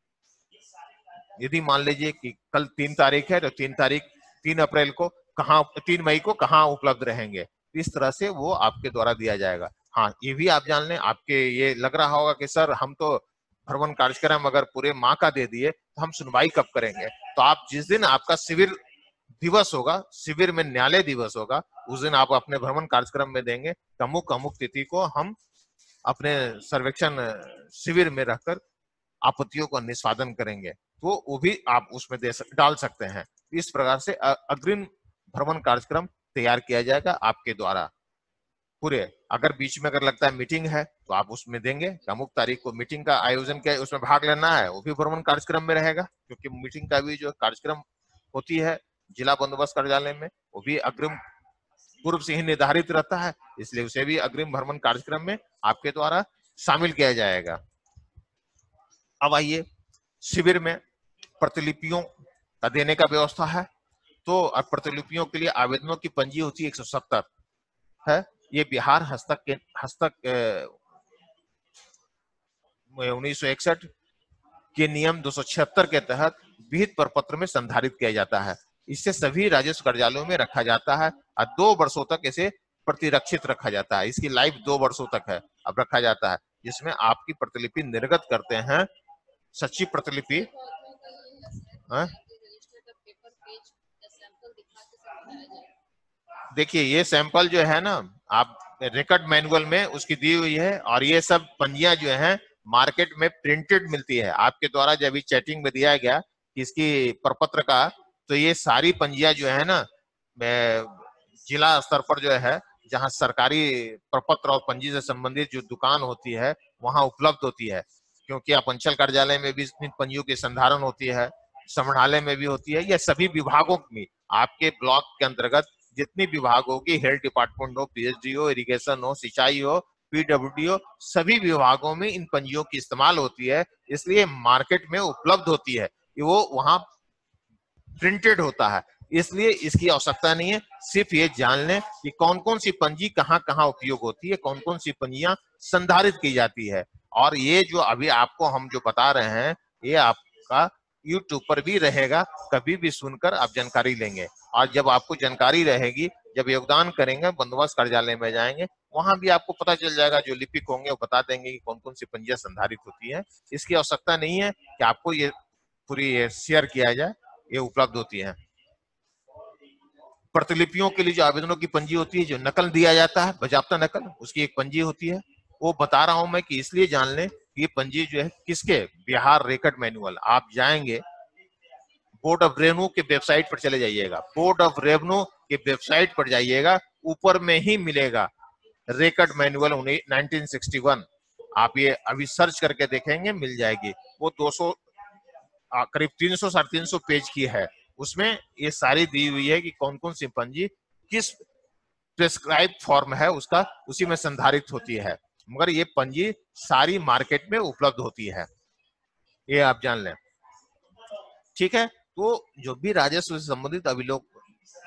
यदि मान लीजिए कि कल तीन तारीख है तो तीन तारीख तीन अप्रैल को कहाँ, तीन मई को कहाँ उपलब्ध रहेंगे, इस तरह से वो आपके द्वारा दिया जाएगा। हाँ, ये भी आप जान लें, आपके ये लग रहा होगा कि सर हम तो भ्रमण कार्यक्रम अगर पूरे माह का दे दिए तो हम सुनवाई कब करेंगे। तो आप जिस दिन आपका शिविर दिवस होगा, शिविर में न्यायालय दिवस होगा, उस दिन आप अपने भ्रमण कार्यक्रम में देंगे, अमुक अमुक तिथि को हम अपने सर्वेक्षण शिविर में रखकर आपत्तियों का निष्पादन करेंगे, तो वो भी आप उसमें दे सक, डाल सकते हैं। इस प्रकार से अग्रिम भ्रमण कार्यक्रम तैयार किया जाएगा आपके द्वारा पूरे। अगर बीच में अगर लगता है मीटिंग है तो आप उसमें देंगे, अमुक तारीख को मीटिंग का आयोजन किया, उसमें भाग लेना है, वो भी भ्रमण कार्यक्रम में रहेगा, क्योंकि मीटिंग का भी जो कार्यक्रम होती है जिला बंदोबस्त कार्यालय में, वो भी अग्रिम पूर्व से ही निर्धारित रहता है, इसलिए उसे भी अग्रिम भ्रमण कार्यक्रम में आपके द्वारा शामिल किया जाएगा। अब आइए, शिविर में प्रतिलिपियों का देने का व्यवस्था है, तो प्रतिलिपियों के लिए आवेदनों की पंजी होती है एक सौ सत्तर है। ये बिहार हस्तक के हस्तक उन्नीस सौ इकसठ के नियम दो सौ छिहत्तर के तहत विहित प्रपत्र में संधारित किया जाता है। इससे सभी राजस्व कार्यालयों में रखा जाता है और दो वर्षों तक इसे प्रतिरक्षित रखा जाता है। इसकी लाइफ दो वर्षों तक है, अब रखा जाता है, जिसमें आपकी प्रतिलिपि निर्गत करते हैं, सच्ची प्रतिलिपि। देखिए ये सैंपल जो है ना, आप रिकॉर्ड मैनुअल में उसकी दी हुई है, और ये सब पंजियां जो हैं मार्केट में प्रिंटेड मिलती है। आपके द्वारा जब इस चैटिंग में दिया गया इसकी प्रपत्र का, तो ये सारी पंजियां जो है ना जिला स्तर पर जो है, जहां सरकारी प्रपत्र और पंजी से संबंधित जो दुकान होती है वहां उपलब्ध होती है, क्योंकि आप अंचल कार्यालय में भी इन पंजियों की संधारण होती है, समृद्धालय में भी होती है, या सभी विभागों में आपके ब्लॉक के अंतर्गत जितनी विभागों की, हेल्थ डिपार्टमेंट हो, पीएचडी हो, इरिगेशन हो, सिंचाई हो, पीडब्ल्यूडी हो, सभी विभागों में इन पंजियों की इस्तेमाल होती है, इसलिए मार्केट में उपलब्ध होती है, वो वहां प्रिंटेड होता है, इसलिए इसकी आवश्यकता नहीं है। सिर्फ ये जान लें कि कौन कौन सी पंजी कहाँ कहाँ उपयोग होती है, कौन कौन सी पंजियां संधारित की जाती है। और ये जो अभी आपको हम जो बता रहे हैं, ये आपका यूट्यूब पर भी रहेगा, कभी भी सुनकर आप जानकारी लेंगे। और जब आपको जानकारी रहेगी, जब योगदान करेंगे, बंदोबस्त कार्यालय में जाएंगे, वहां भी आपको पता चल जाएगा, जो लिपिक होंगे वो बता देंगे कि कौन कौन सी पंजियां संधारित होती है। इसकी आवश्यकता नहीं है कि आपको ये पूरी शेयर किया जाए, ये उपलब्ध होती है। प्रतिलिपियों के लिए जो आवेदनों की पंजी होती है, जो नकल दिया जाता है, बाजाप्ता नकल, उसकी एक पंजी होती है, वो बता रहा हूं मैं कि इसलिए जान लें ये पंजी जो है किसके, बिहार रिकॉर्ड मैनुअल। आप जाएंगे बोर्ड ऑफ रेवेन्यू के वेबसाइट पर चले जाइएगा, बोर्ड ऑफ रेवेन्यू के वेबसाइट पर जाइएगा, ऊपर में ही मिलेगा record manual nineteen sixty one. आप ये अभी सर्च करके देखेंगे, मिल जाएगी। वो दो सौ करीब तीन सौ साढ़े तीन सौ पेज की है, उसमें ये सारी दी हुई है कि कौन कौन सी पंजी किस प्रेस्क्राइब फॉर्म है उसका, उसी में संधारित होती है। मगर ये पंजी सारी मार्केट में उपलब्ध होती है, ये आप जान लें, ठीक है। तो जो भी राजस्व से संबंधित अभिलोक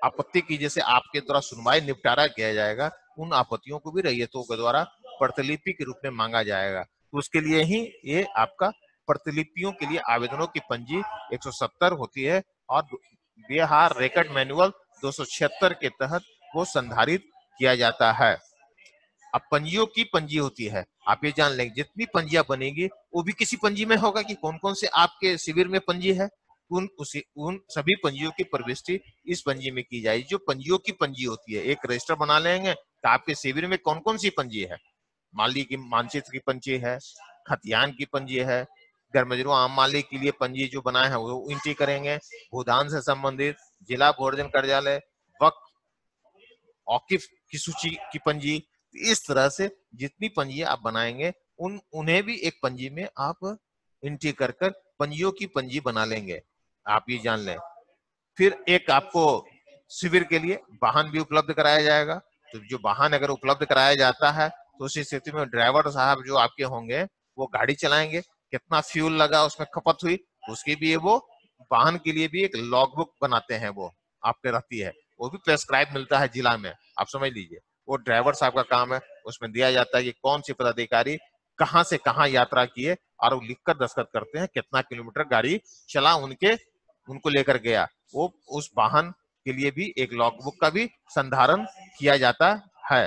आपत्ति की जैसे आपके द्वारा सुनवाई निपटारा किया जाएगा, उन आपत्तियों को भी रैयतों के द्वारा प्रतिलिपि के रूप में मांगा जाएगा। तो उसके लिए ही ये आपका प्रतिलिपियों के लिए आवेदनों की पंजी एक सौ सत्तर होती है और बिहार रिकॉर्ड मैनुअल दो सौ छिहत्तर के तहत वो संधारित किया जाता है। अब पंजियों की पंजी होती है, आप ये जान लेंगे जितनी पंजियां बनेगी वो भी किसी पंजी में होगा कि कौन कौन से आपके शिविर में पंजी है, उन उसी उन सभी पंजियों की प्रविष्टि इस पंजी में की जाएगी। जो पंजियों की पंजी होती है, एक रजिस्टर बना लेंगे कि आपके शिविर में कौन कौन सी पंजी है। माली की मानचित्र की पंजी है, खतियान की पंजी है, गर्मजरू आम माली के लिए पंजी जो बनाए हैं वो एंट्री करेंगे, भूदान से संबंधित, जिला भोजन कार्यालय, वक्फ औकिफ की सूची की पंजी। इस तरह से जितनी पंजी आप बनाएंगे उन उन्हें भी एक पंजी में आप एंट्री कर कर पंजियों की पंजी बना लेंगे, आप ये जान लें। फिर एक आपको शिविर के लिए वाहन भी उपलब्ध कराया जाएगा। तो जो वाहन अगर उपलब्ध कराया जाता है तो उस स्थिति में ड्राइवर साहब जो आपके होंगे वो गाड़ी चलाएंगे, कितना फ्यूल लगा उसमें खपत हुई उसकी भी वो वाहन के लिए भी एक लॉग बुक बनाते हैं, वो आपके रहती है, वो भी प्रेस्क्राइब मिलता है जिला में, आप समझ लीजिए। वो ड्राइवर साहब का काम है, उसमें दिया जाता है कि कौन सी पदाधिकारी कहाँ से कहाँ यात्रा किए और वो लिखकर दस्तखत करते हैं कितना किलोमीटर गाड़ी चला उनके उनको लेकर गया। वो उस वाहन के लिए भी एक लॉग बुक का भी संधारण किया जाता है।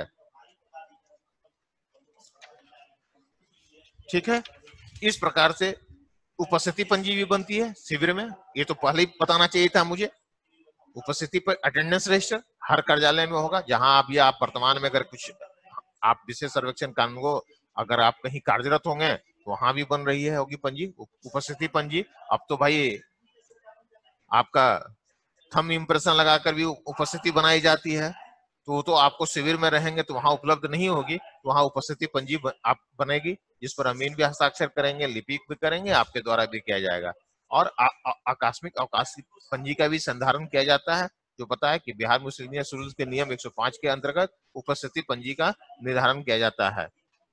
ठीक है, इस प्रकार से उपस्थिति पंजी भी बनती है शिविर में, ये तो पहले ही बताना चाहिए था मुझे। उपस्थिति पर अटेंडेंस रजिस्टर हर कार्यालय में होगा, जहां आप या आप वर्तमान में अगर कुछ आप विशेष सर्वेक्षण कानून को अगर आप कहीं कार्यरत होंगे तो वहां भी बन रही है होगी पंजी, उपस्थिति पंजी। अब तो भाई आपका थंब इम्प्रेशन लगाकर भी उपस्थिति बनाई जाती है, तो तो आपको शिविर में रहेंगे तो वहां उपलब्ध नहीं होगी, तो वहां उपस्थिति पंजी ब, आप बनेगी जिस पर अमीन भी हस्ताक्षर करेंगे, लिपिक भी करेंगे, आपके द्वारा भी किया जाएगा। और आ, आ, आकस्मिक अवकाशी पंजी का भी संधारण किया जाता है, जो पता है कि बिहार मिसलेनियस रूल्स के नियम एक सौ पाँच के अंतर्गत उपस्थिति पंजी का निर्धारण किया जाता है।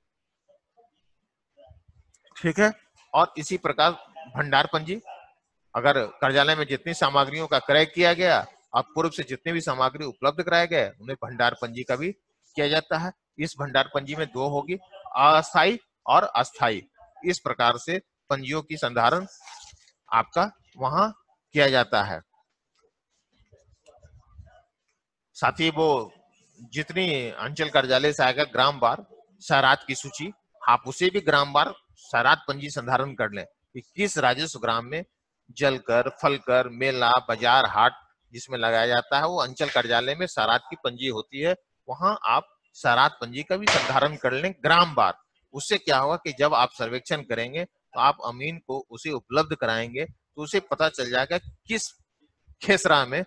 ठीक है, और इसी प्रकार भंडार पंजी, अगर कार्यालय में जितनी सामग्रियों का क्रय किया गया और पूर्व से जितने भी सामग्री उपलब्ध कराए गए उन्हें भंडार पंजी का भी किया जाता है। इस भंडार पंजी में दो होगी, अस्थाई और अस्थाई। इस प्रकार से पंजियों की संधारण आपका वहां किया जाता है। साथ ही वो जितनी अंचल कार्यालय से आएगा ग्राम वार शहरात की सूची, आप उसे भी ग्राम वार शहरात पंजी संधारण कर लें कि किस राजस्व ग्राम में जल कर, फल कर, मेला, बाजार, हाट जिसमें लगाया जाता है वो अंचल कार्यालय में शहरात की पंजी होती है, वहां आप शहरात पंजी का भी संधारण कर लें ग्राम वार। उससे क्या होगा कि जब आप सर्वेक्षण करेंगे तो आप अमीन को उसे उपलब्ध कराएंगे तो उसे पता चल जाएगा किस खेसरा में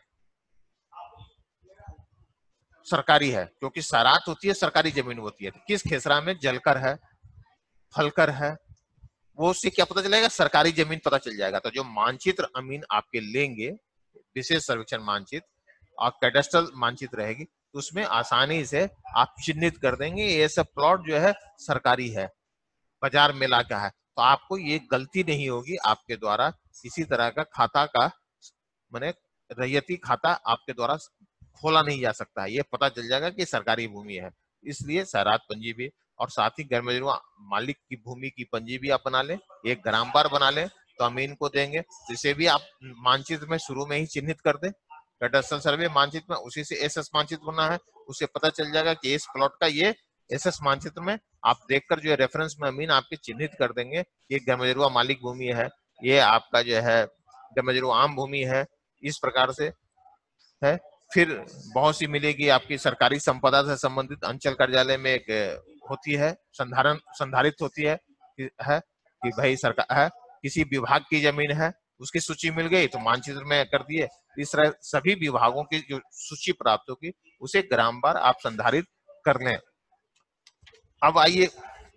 सरकारी है, क्योंकि शहरात होती है सरकारी जमीन होती है, किस खेसरा में जलकर है, फलकर है, वो उससे क्या पता चलेगा, सरकारी जमीन पता चल जाएगा। तो जो मानचित्र अमीन आपके लेंगे, विशेष सर्वेक्षण मानचित्र और कैडेस्ट्रल मानचित्र रहेगी, तो उसमें आसानी से आप चिन्हित कर देंगे ये सब प्लॉट जो है सरकारी है, बाजार मेला का है। तो आपको ये गलती नहीं होगी, आपके द्वारा किसी तरह का खाता का माने रैयती खाता आपके द्वारा खोला नहीं जा सकता है, ये पता चल जाएगा कि सरकारी भूमि है। इसलिए शहरात पंजी भी, और साथ ही गर्मजरू मालिक की भूमि की पंजी भी आप बना लें, एक ग्राम वार बना लें तो अमीन को देंगे, जिसे भी आप मानचित्र में शुरू में ही चिन्हित कर दें। कैडेस्ट्रल सर्वे मानचित्र में उसी से एसएस मानचित्र बना है, उसे पता चल जाएगा कि इस प्लॉट का ये एसएस मानचित्र में आप देखकर जो है रेफरेंस में अमीन आपके चिन्हित कर देंगे, ये गर्मजरुआ मालिक भूमि है, ये आपका जो है गर्मजरू आम भूमि है, इस प्रकार से है। फिर बहुत सी मिलेगी आपकी सरकारी संपदा से संबंधित, अंचल कार्यालय में एक होती है संधारण संधारित होती है कि, है कि भाई सरकार है किसी विभाग की जमीन है, उसकी सूची मिल गई तो मानचित्र में कर दिए। इस तरह सभी विभागों की जो सूची प्राप्त होगी उसे ग्राम वार आप संधारित कर लें। अब आइए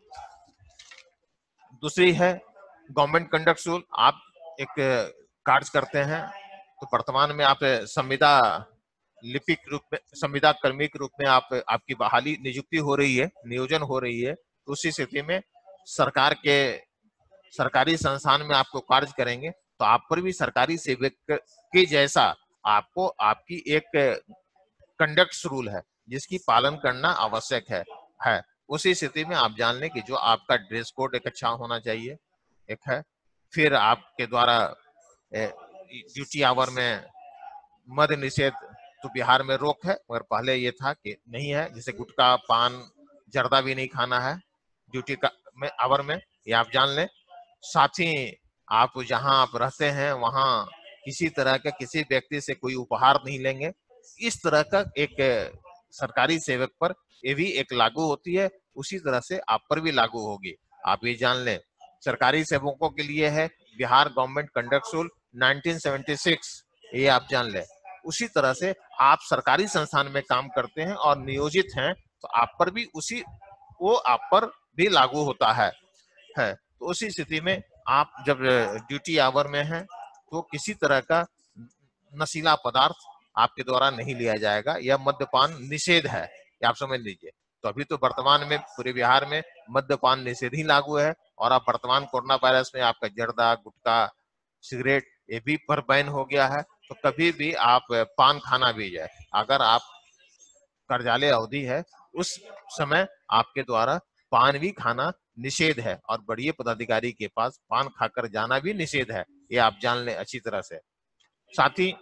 दूसरी है गवर्नमेंट कंडक्ट रूल। आप एक कार्य करते हैं तो वर्तमान में आप संविदा लिपिक रूप में, संविदा कर्मी के रूप में आप आपकी बहाली नियुक्ति हो रही है, नियोजन हो रही है, तो उसी स्थिति में सरकार के सरकारी संस्थान में आपको कार्य करेंगे तो आप पर भी सरकारी सेवक के जैसा आपको आपकी एक कंडक्ट रूल है जिसकी पालन करना आवश्यक है है उसी स्थिति में आप जान लें कि जो आपका ड्रेस कोड एक अच्छा होना चाहिए, एक है। फिर आपके द्वारा ड्यूटी आवर में मद्य निषेध तो बिहार में रोक है, मगर पहले ये था कि नहीं है, जैसे गुटखा पान जर्दा भी नहीं खाना है ड्यूटी का में आवर में, ये आप जान लें। साथ ही आप जहां आप रहते हैं वहां किसी तरह का किसी व्यक्ति से कोई उपहार नहीं लेंगे। इस तरह का एक सरकारी सेवक पर ये भी एक लागू होती है, उसी तरह से आप पर भी लागू होगी। आप ये जान लें सरकारी सेवकों के लिए है Bihar government conduct rule nineteen seventy six, ये आप जान लें। उसी तरह से आप सरकारी संस्थान में काम करते हैं और नियोजित हैं तो आप पर भी उसी वो आप पर भी लागू होता है है तो उसी स्थिति में आप जब ड्यूटी आवर में हैं तो किसी तरह का नशीला पदार्थ आपके द्वारा नहीं लिया जाएगा, यह मद्यपान निषेध है, ये आप समझ लीजिए। तो अभी तो वर्तमान में पूरे बिहार में मद्यपान निषेध ही लागू है और अब वर्तमान कोरोना वायरस में आपका जर्दा गुटखा सिगरेट ये भी पर बैन हो गया है। तो कभी भी आप पान खाना भी जाए, अगर आप कार्यालय अवधि है उस समय आपके द्वारा पान भी खाना निषेध है और बड़े पदाधिकारी के पास पान खाकर जाना भी निषेध है, ये आप जान लें अच्छी तरह से। साथ ही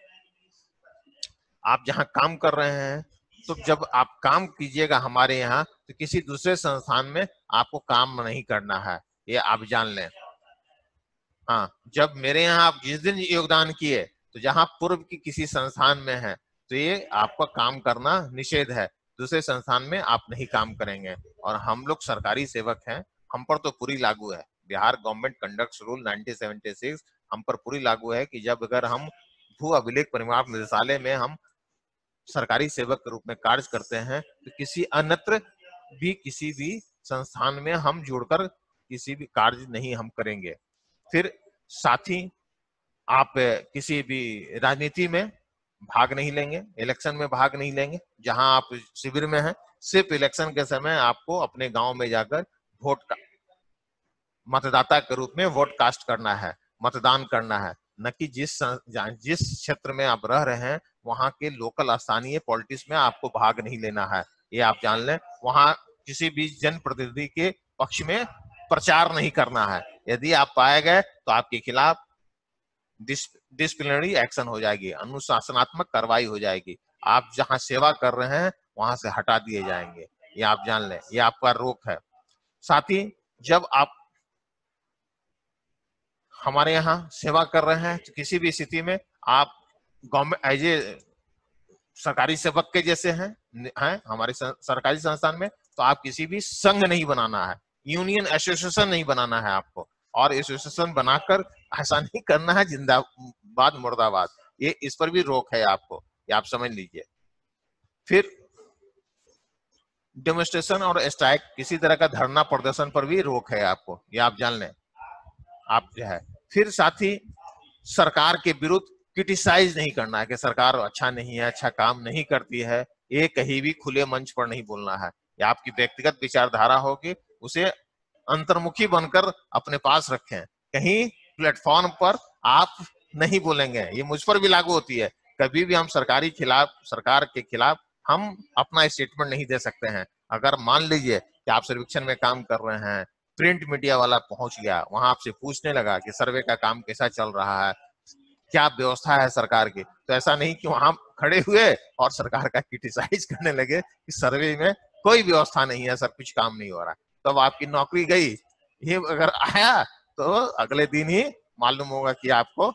आप जहां काम कर रहे हैं तो जब आप काम कीजिएगा हमारे यहाँ तो किसी दूसरे संस्थान में आपको काम नहीं करना है, ये आप जान लें। हाँ, जब मेरे यहाँ आप जिस दिन योगदान किए तो जहां पूर्व की किसी संस्थान में है तो ये आपका काम करना निषेध है, दूसरे संस्थान में आप नहीं काम करेंगे। और हम लोग सरकारी सेवक हैं, हम पर तो पूरी लागू है Bihar government conduct rule nineteen seventy six, हम पर पूरी लागू है कि जब अगर हम भू अभिलेख परिमाप निदेशालय में हम सरकारी सेवक के रूप में कार्य करते हैं तो किसी अन्यत्र भी किसी भी संस्थान में हम जुड़कर किसी भी कार्य नहीं हम करेंगे। फिर साथ ही आप किसी भी राजनीति में भाग नहीं लेंगे, इलेक्शन में भाग नहीं लेंगे। जहां आप शिविर में हैं सिर्फ इलेक्शन के समय आपको अपने गांव में जाकर वोट का मतदाता के रूप में वोट कास्ट करना है, मतदान करना है, न कि जिस जिस क्षेत्र में आप रह रहे हैं वहां के लोकल स्थानीय पॉलिटिक्स में आपको भाग नहीं लेना है, ये आप जान लें। वहां किसी भी जनप्रतिनिधि के पक्ष में प्रचार नहीं करना है, यदि आप पाए गए तो आपके खिलाफ डिसिप्लिनरी एक्शन हो जाएगी, अनुशासनात्मक कार्रवाई हो जाएगी, आप जहां सेवा कर रहे हैं वहां से हटा दिए जाएंगे, ये आप जान लें, ये आपका रोक है। साथ ही जब आप हमारे यहाँ सेवा कर रहे हैं तो किसी भी स्थिति में आप गवर्नमेंट एज ए सरकारी सेवक के जैसे हैं हैं हमारे सरकारी संस्थान में, तो आप किसी भी संघ नहीं बनाना है, यूनियन एसोसिएशन नहीं बनाना है आपको, और एसोसिएशन बनाकर ऐसा नहीं करना है जिंदाबाद मुर्दाबाद, ये इस पर भी रोक है आपको, ये आप समझ लीजिए। फिर डेमोन्स्ट्रेशन और स्ट्राइक, किसी तरह का धरना प्रदर्शन पर भी रोक है आपको, ये आप जान लें आप जो है। फिर साथ ही सरकार के विरुद्ध क्रिटिसाइज नहीं करना है कि सरकार अच्छा नहीं है, अच्छा काम नहीं करती है, ये कहीं भी खुले मंच पर नहीं बोलना है, ये आपकी व्यक्तिगत विचारधारा होगी, उसे अंतर्मुखी बनकर अपने पास रखें, कहीं प्लेटफॉर्म पर आप नहीं बोलेंगे, ये मुझ पर भी लागू होती है। कभी भी हम सरकारी खिलाफ सरकार के खिलाफ हम अपना स्टेटमेंट नहीं दे सकते हैं। अगर मान लीजिए कि आप सर्वेक्षण में काम कर रहे हैं, प्रिंट मीडिया वाला पहुंच गया, वहां आपसे पूछने लगा कि सर्वे का काम कैसा चल रहा है, क्या व्यवस्था है सरकार की, तो ऐसा नहीं कि वहां खड़े हुए और सरकार का क्रिटिसाइज करने लगे कि सर्वे में कोई व्यवस्था नहीं है सर, कुछ काम नहीं हो रहा, तब तो आपकी नौकरी गई। ये अगर आया तो अगले दिन ही मालूम होगा कि आपको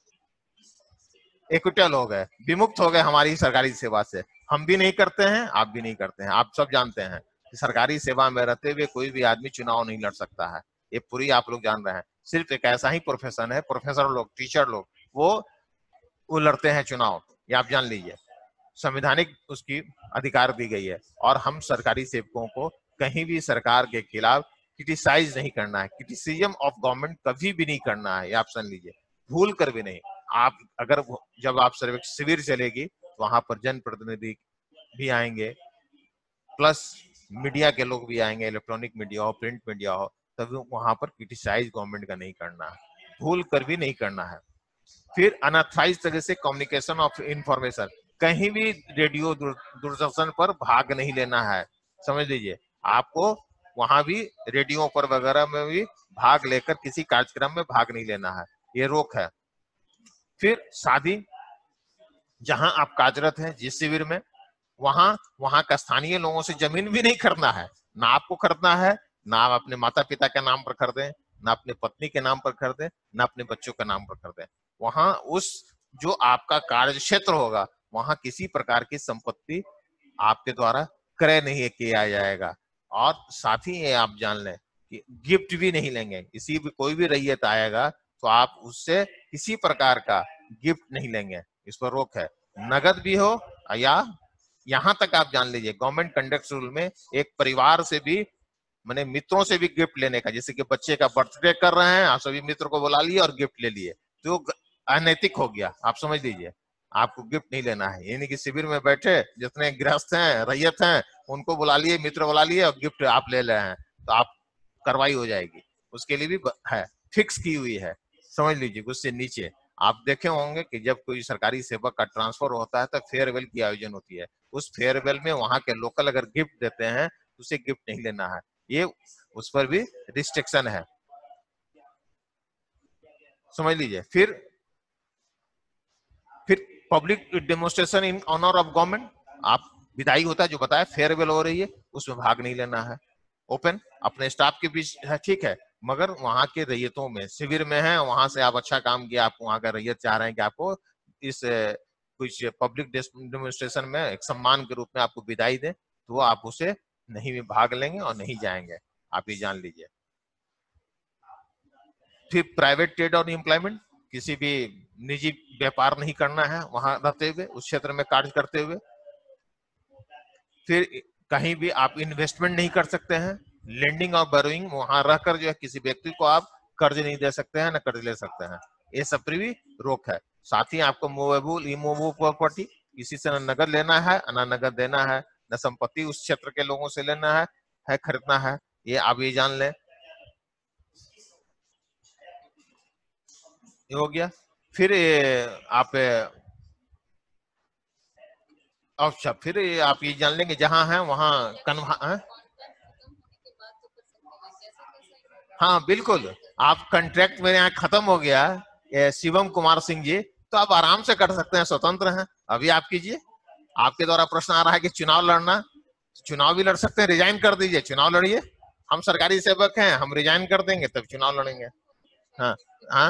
एक्विटल हो गए, विमुक्त हो गए हमारी सरकारी सेवा से। हम भी नहीं करते हैं, आप भी नहीं करते हैं, आप सब जानते हैं कि सरकारी सेवा में रहते हुए कोई भी आदमी चुनाव नहीं लड़ सकता है, ये पूरी आप लोग जान रहे हैं। सिर्फ एक ऐसा ही प्रोफेशन है, प्रोफेसर लोग, टीचर लोग, वो वो लड़ते हैं चुनाव, ये आप जान लीजिए, संवैधानिक उसकी अधिकार दी गई है। और हम सरकारी सेवकों को कहीं भी सरकार के खिलाफ क्रिटिसाइज नहीं करना है, क्रिटिसिज्म ऑफ गवर्नमेंट कभी भी नहीं करना है, ये आप समझ लीजिए, भूल कर भी नहीं। आप अगर जब आप शिविर चलेगी तो वहां पर जनप्रतिनिधि भी आएंगे, प्लस मीडिया के लोग भी आएंगे, इलेक्ट्रॉनिक मीडिया हो, प्रिंट मीडिया हो, तभी वहां पर क्रिटिसाइज गवर्नमेंट का नहीं करना है, भूल कर भी नहीं करना है। फिर अनऑथराइज्ड तरह से कम्युनिकेशन ऑफ इंफॉर्मेशन, कहीं भी रेडियो दूरदर्शन पर भाग नहीं लेना है, समझ लीजिए। आपको वहां भी रेडियो पर वगैरह में भी भाग लेकर किसी कार्यक्रम में भाग नहीं लेना है, ये रोक है। फिर शादी, जहां आप कार्यरत हैं जिस शिविर में, वहां वहां का स्थानीय लोगों से जमीन भी नहीं खरीदना है, ना आपको खरीदना है, ना आप अपने माता पिता के नाम पर खरीदें, ना अपनी पत्नी के नाम पर खरीदें, ना अपने बच्चों के नाम पर खरीदें। वहां उस जो आपका कार्य क्षेत्र होगा वहां किसी प्रकार की संपत्ति आपके द्वारा क्रय नहीं किया जाएगा। और साथ ही ये आप जान लें कि गिफ्ट भी नहीं लेंगे, किसी भी कोई भी रैयत आएगा तो आप उससे किसी प्रकार का गिफ्ट नहीं लेंगे, इस पर रोक है। नगद भी हो या यहां तक आप जान लीजिए गवर्नमेंट कंडक्ट रूल में एक परिवार से भी मैंने मित्रों से भी गिफ्ट लेने का, जैसे कि बच्चे का बर्थडे कर रहे हैं आप सभी मित्र को बुला लिए और गिफ्ट ले लिए, तो अनैतिक हो गया, आप समझ लीजिए। आपको गिफ्ट नहीं लेना है, यानी कि शिविर में बैठे जितने गृहस्थ हैं रैयत हैं उनको बुला लिए, मित्र बुला लिए और गिफ्ट आप ले रहे हैं तो आप कार्रवाई हो जाएगी, उसके लिए भी है, फिक्स की हुई है, समझ लीजिए। उससे नीचे आप देखे होंगे कि जब कोई सरकारी सेवक का ट्रांसफर होता है तो फेयरवेल की आयोजन होती है, उस फेयरवेल में वहां के लोकल अगर गिफ्ट देते हैं तो उसे गिफ्ट नहीं लेना है, ये उस पर भी रिस्ट्रिक्शन है, समझ लीजिए। फिर फिर public demonstration in honour of government, आप विदाई होता है जो बताया फेयरवेल हो रही है उसमें भाग नहीं लेना है। ओपन अपने स्टाफ के बीच है, ठीक है, मगर वहां के रैयतों में शिविर में है, वहां से आप अच्छा काम किया, आप वहां का रैयत चाह रहे हैं कि आपको इस कुछ पब्लिक डेमोन्स्ट्रेशन में एक सम्मान के रूप में आपको विदाई दें, तो आप उसे नहीं भी भाग लेंगे और नहीं जाएंगे, आप ये जान लीजिए। फिर प्राइवेट ट्रेड और एम्प्लॉयमेंट, किसी भी निजी व्यापार नहीं करना है वहां रहते हुए, उस क्षेत्र में कार्य करते हुए। फिर कहीं भी आप इन्वेस्टमेंट नहीं कर सकते हैं, लेंडिंग और बोरोइंग, वहां रहकर जो है किसी व्यक्ति को आप कर्ज नहीं दे सकते हैं, ना कर्ज ले सकते हैं, ये सब पर भी रोक है। साथ ही आपको मूवेबल इमूवेबल प्रॉपर्टी किसी से न नगद लेना है ना नगद देना है, न संपत्ति उस क्षेत्र के लोगों से लेना है, है खरीदना है, ये आप ये जान लें, ये हो गया। फिर आप अच्छा फिर आप ये जान लेंगे जहां है वहां कन्वा है? हाँ बिल्कुल, आप कॉन्ट्रैक्ट मेरे यहाँ खत्म हो गया है शिवम कुमार सिंह जी, तो आप आराम से कर सकते हैं, स्वतंत्र हैं, अभी आप कीजिए। आपके द्वारा प्रश्न आ रहा है कि चुनाव लड़ना, चुनाव भी लड़ सकते हैं, रिजाइन कर दीजिए, चुनाव लड़िए, हम सरकारी सेवक हैं, हम रिजाइन कर देंगे तब चुनाव लड़ेंगे। हाँ हाँ,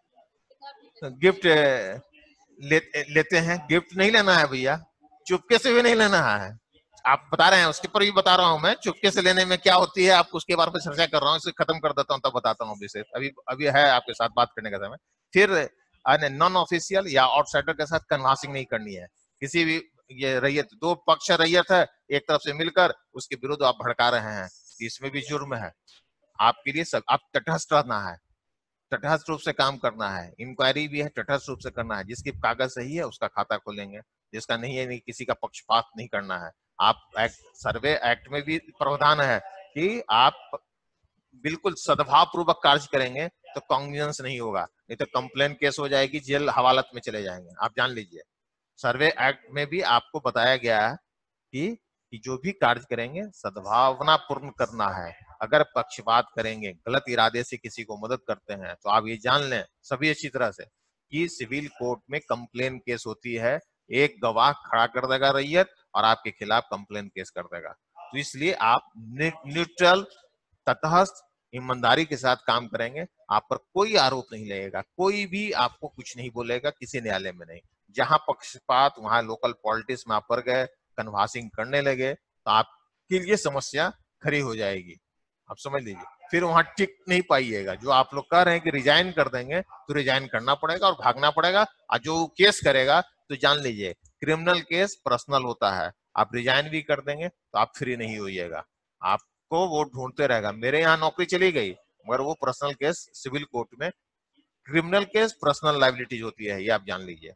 गिफ्ट ले, लेते हैं, गिफ्ट नहीं लेना है भैया, चुपके से भी नहीं लेना है, आप बता रहे हैं उसके पर भी बता रहा हूं मैं, चुपके से लेने में क्या होती है आप उसके बारे में चर्चा कर रहा हूँ, इसे खत्म कर देता हूँ तब बताता हूँ विषय, अभी अभी है आपके साथ बात करने का समय। फिर नॉन ऑफिशियल या आउटसाइडर के साथ कन्वासिंग नहीं करनी है, किसी भी ये रैयत, दो पक्ष रैयत है, एक तरफ से मिलकर उसके विरुद्ध आप भड़का रहे हैं, इसमें भी जुर्म है, आपके लिए सब आप तटस्थ रहना है, तटस्थ रूप से काम करना है, इंक्वायरी भी है तटस्थ रूप से करना है, जिसकी कागज सही है उसका खाता खोलेंगे, जिसका नहीं है नहीं, किसी का पक्षपात नहीं करना है। आप एक्ट, सर्वे एक्ट में भी प्रावधान है कि आप बिल्कुल सद्भाव पूर्वक कार्य करेंगे तो कॉन्ग्निजेंस नहीं होगा, नहीं तो कंप्लेन केस हो जाएगी, जेल हवालत में चले जाएंगे, आप जान लीजिए। सर्वे एक्ट में भी आपको बताया गया है कि, कि जो भी कार्य करेंगे सद्भावना पूर्ण करना है, अगर पक्षपात करेंगे, गलत इरादे से किसी को मदद करते हैं तो आप ये जान लें सभी अच्छी तरह से कि सिविल कोर्ट में कंप्लेन केस होती है, एक गवाह खड़ा कर देगा रैयत और आपके खिलाफ कंप्लेन केस कर देगा, तो इसलिए आप न्यूट्रल तटस्थ ईमानदारी के साथ काम करेंगे, आप पर कोई आरोप नहीं लगेगा, कोई भी आपको कुछ नहीं बोलेगा, किसी न्यायालय में नहीं, जहां पक्षपात वहां लोकल पॉलिटिक्स में आप पर गए, कन्वासिंग करने लगे तो आपके लिए समस्या खड़ी हो जाएगी, आप समझ लीजिए। फिर वहां टिक नहीं पाइएगा, जो आप लोग कह रहे हैं कि रिजाइन कर देंगे तो रिजाइन करना पड़ेगा और भागना पड़ेगा, और जो केस करेगा तो जान लीजिए क्रिमिनल केस पर्सनल होता है, आप रिजाइन भी कर देंगे तो आप फ्री नहीं होइएगा, आपको वो ढूंढते रहेगा। मेरे यहाँ नौकरी चली गई मगर वो पर्सनल केस सिविल कोर्ट में, क्रिमिनल केस पर्सनल लाइबिलिटीज होती है, ये आप जान लीजिए,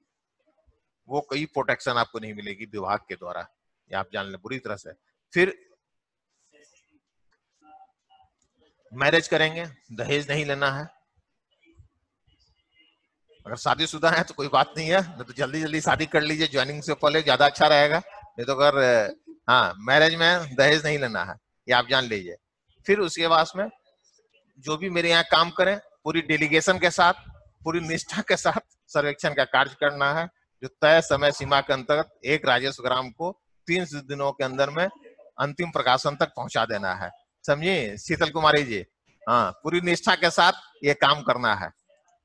वो कोई प्रोटेक्शन आपको नहीं मिलेगी विभाग के द्वारा, ये आप जान लें बुरी तरह से। फिर मैरिज करेंगे, दहेज नहीं लेना है, अगर शादीशुदा है तो कोई बात नहीं है, नहीं तो जल्दी जल्दी शादी कर लीजिए, ज्वाइनिंग से पहले ज्यादा अच्छा रहेगा। नहीं तो अगर हाँ मैरिज में दहेज नहीं लेना है, ये आप जान लीजिए। फिर उसके बाद में जो भी मेरे यहाँ काम करें पूरी डेलीगेशन के साथ, पूरी निष्ठा के साथ सर्वेक्षण का कार्य करना है, जो तय समय सीमा के अंतर्गत एक राजस्व ग्राम को तीन दिनों के अंदर में अंतिम प्रकाशन तक पहुंचा देना है। समझिए शीतल कुमारी जी, हाँ पूरी निष्ठा के साथ ये काम करना है।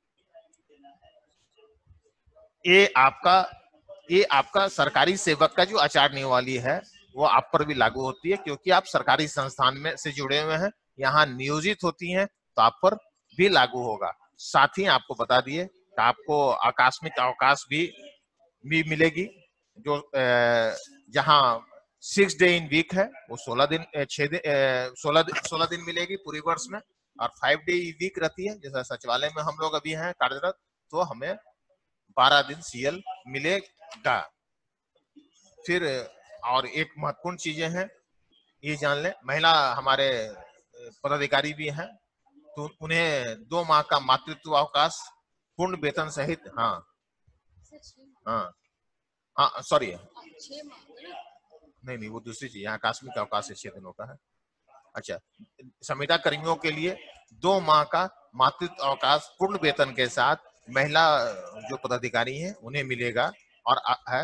ये आपका ये आपका सरकारी सेवक का जो आचार नियमावली है वो आप पर भी लागू होती है, क्योंकि आप सरकारी संस्थान में से जुड़े हुए हैं, यहाँ नियोजित होती हैं, तो आप पर भी लागू होगा। साथ ही आपको बता दिए कि आपको आकस्मिक अवकाश भी भी मिलेगी, जो जहां सिक्स डे इन वीक है वो सोलह दिन छह दिन सोलह सोलह दिन मिलेगी पूरी वर्ष में, और फाइव डे वीक रहती है। जैसा सचिवालय में हम लोग अभी हैं कार्यरत, तो हमें बारह दिन सीएल मिलेगा। फिर और एक महत्वपूर्ण चीजें हैं, ये जान लें, महिला हमारे पदाधिकारी भी हैं, तो उन्हें दो माह का मातृत्व अवकाश पूर्ण वेतन सहित, हाँ हाँ हाँ सॉरी नहीं नहीं वो दूसरी चीज, यहाँ आकस्मिक अवकाश छह दिनों का है। अच्छा, संविदा कर्मियों के लिए दो माह का मातृत्व अवकाश पूर्ण वेतन के साथ महिला जो पदाधिकारी हैं उन्हें मिलेगा। और है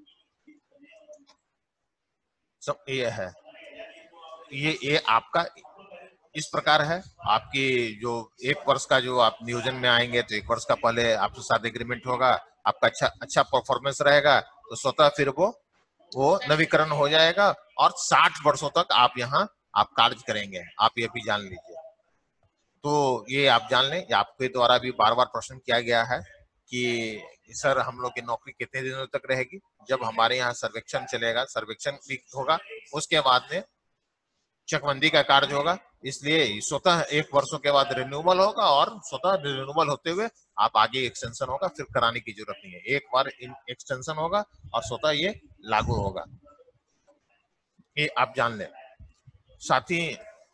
सब ये है, ये ये आपका इस प्रकार है। आपकी जो एक वर्ष का जो आप नियोजन में आएंगे तो एक वर्ष का पहले आपके साथ एग्रीमेंट होगा, आपका अच्छा अच्छा परफॉर्मेंस रहेगा तो स्वतः फिर वो वो नवीकरण हो जाएगा, और साठ वर्षों तक आप यहाँ आप कार्य करेंगे, आप ये भी जान लीजिए। तो ये आप जान लें, आपके द्वारा भी बार बार प्रश्न किया गया है कि सर हम लोग की नौकरी कितने दिनों तक रहेगी। जब हमारे यहाँ सर्वेक्षण चलेगा, सर्वेक्षण भी होगा, उसके बाद में चकबंदी का कार्य होगा, इसलिए स्वतः एक वर्षों के बाद रिन्यूअल होगा, और स्वतः रिन्यूअल होते हुए आप आगे एक्सटेंशन होगा, फिर कराने की जरूरत नहीं है, एक बार एक्सटेंशन होगा और स्वतः ये लागू होगा, ये आप जान लें। साथ ही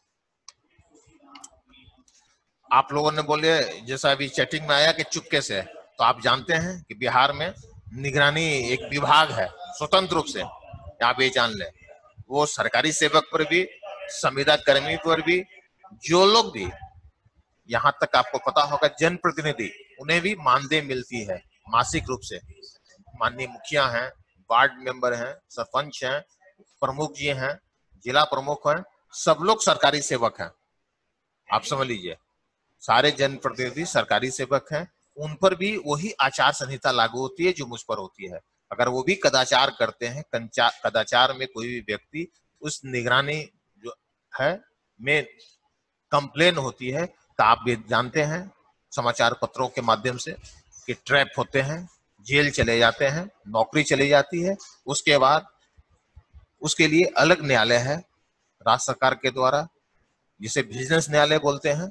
आप लोगों ने बोले जैसा अभी चैटिंग में आया कि चुपके से, तो आप जानते हैं कि बिहार में निगरानी एक विभाग है स्वतंत्र रूप से, आप ये जान लें। वो सरकारी सेवक पर भी, संविदा कर्मी पर भी, जो लोग भी, यहाँ तक आपको पता होगा जनप्रतिनिधि, उन्हें भी मानदेय मिलती है मासिक रूप से। माननीय मुखिया हैं, वार्ड मेंबर हैं, सरपंच हैं, प्रमुख जी हैं, जिला प्रमुख हैं, सब लोग सरकारी सेवक हैं, आप समझ लीजिए। सारे जनप्रतिनिधि सरकारी सेवक हैं, उन पर भी वही आचार संहिता लागू होती है जो मुझ पर होती है। अगर वो भी कदाचार करते हैं, कदाचार में कोई भी व्यक्ति उस निगरानी जो है में कंप्लेन होती है, तो आप भी जानते हैं समाचार पत्रों के माध्यम से कि ट्रैप होते हैं, जेल चले जाते हैं, नौकरी चली जाती है। उसके बाद उसके लिए अलग न्यायालय है राज्य सरकार के द्वारा, जिसे बिजनेस न्यायालय बोलते हैं,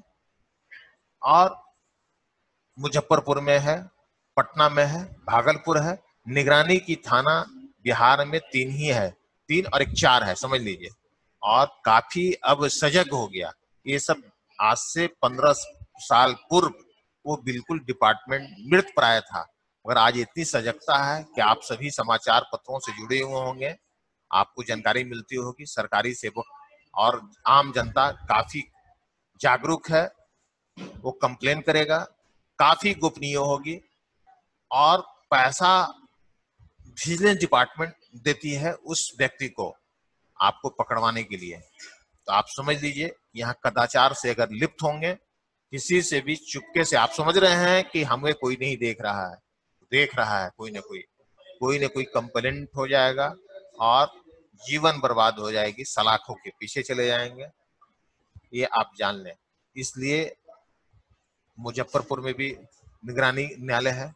और मुजफ्फरपुर में है, पटना में है, भागलपुर है। निगरानी की थाना बिहार में तीन ही है, तीन और एक चार है, समझ लीजिए। और काफी अब सजग हो गया ये सब। आज से पंद्रह साल पूर्व वो बिल्कुल डिपार्टमेंट मृत प्राय था, मगर आज इतनी सजगता है कि आप सभी समाचार पत्रों से जुड़े हुए होंगे, आपको जानकारी मिलती होगी। सरकारी सेवक और आम जनता काफी जागरूक है, वो कंप्लेन करेगा, काफी गोपनीय होगी, और पैसा विजिलेंस डिपार्टमेंट देती है उस व्यक्ति को आपको पकड़वाने के लिए। तो आप समझ लीजिए यहाँ कदाचार से अगर लिप्त होंगे, किसी से भी चुपके से, आप समझ रहे हैं कि हमें कोई नहीं देख रहा है, देख रहा है कोई ना कोई, कोई ना कोई कंप्लेंट हो जाएगा और जीवन बर्बाद हो जाएगी, सलाखों के पीछे चले जाएंगे, ये आप जान लें। इसलिए मुजफ्फरपुर में भी निगरानी न्यायालय है,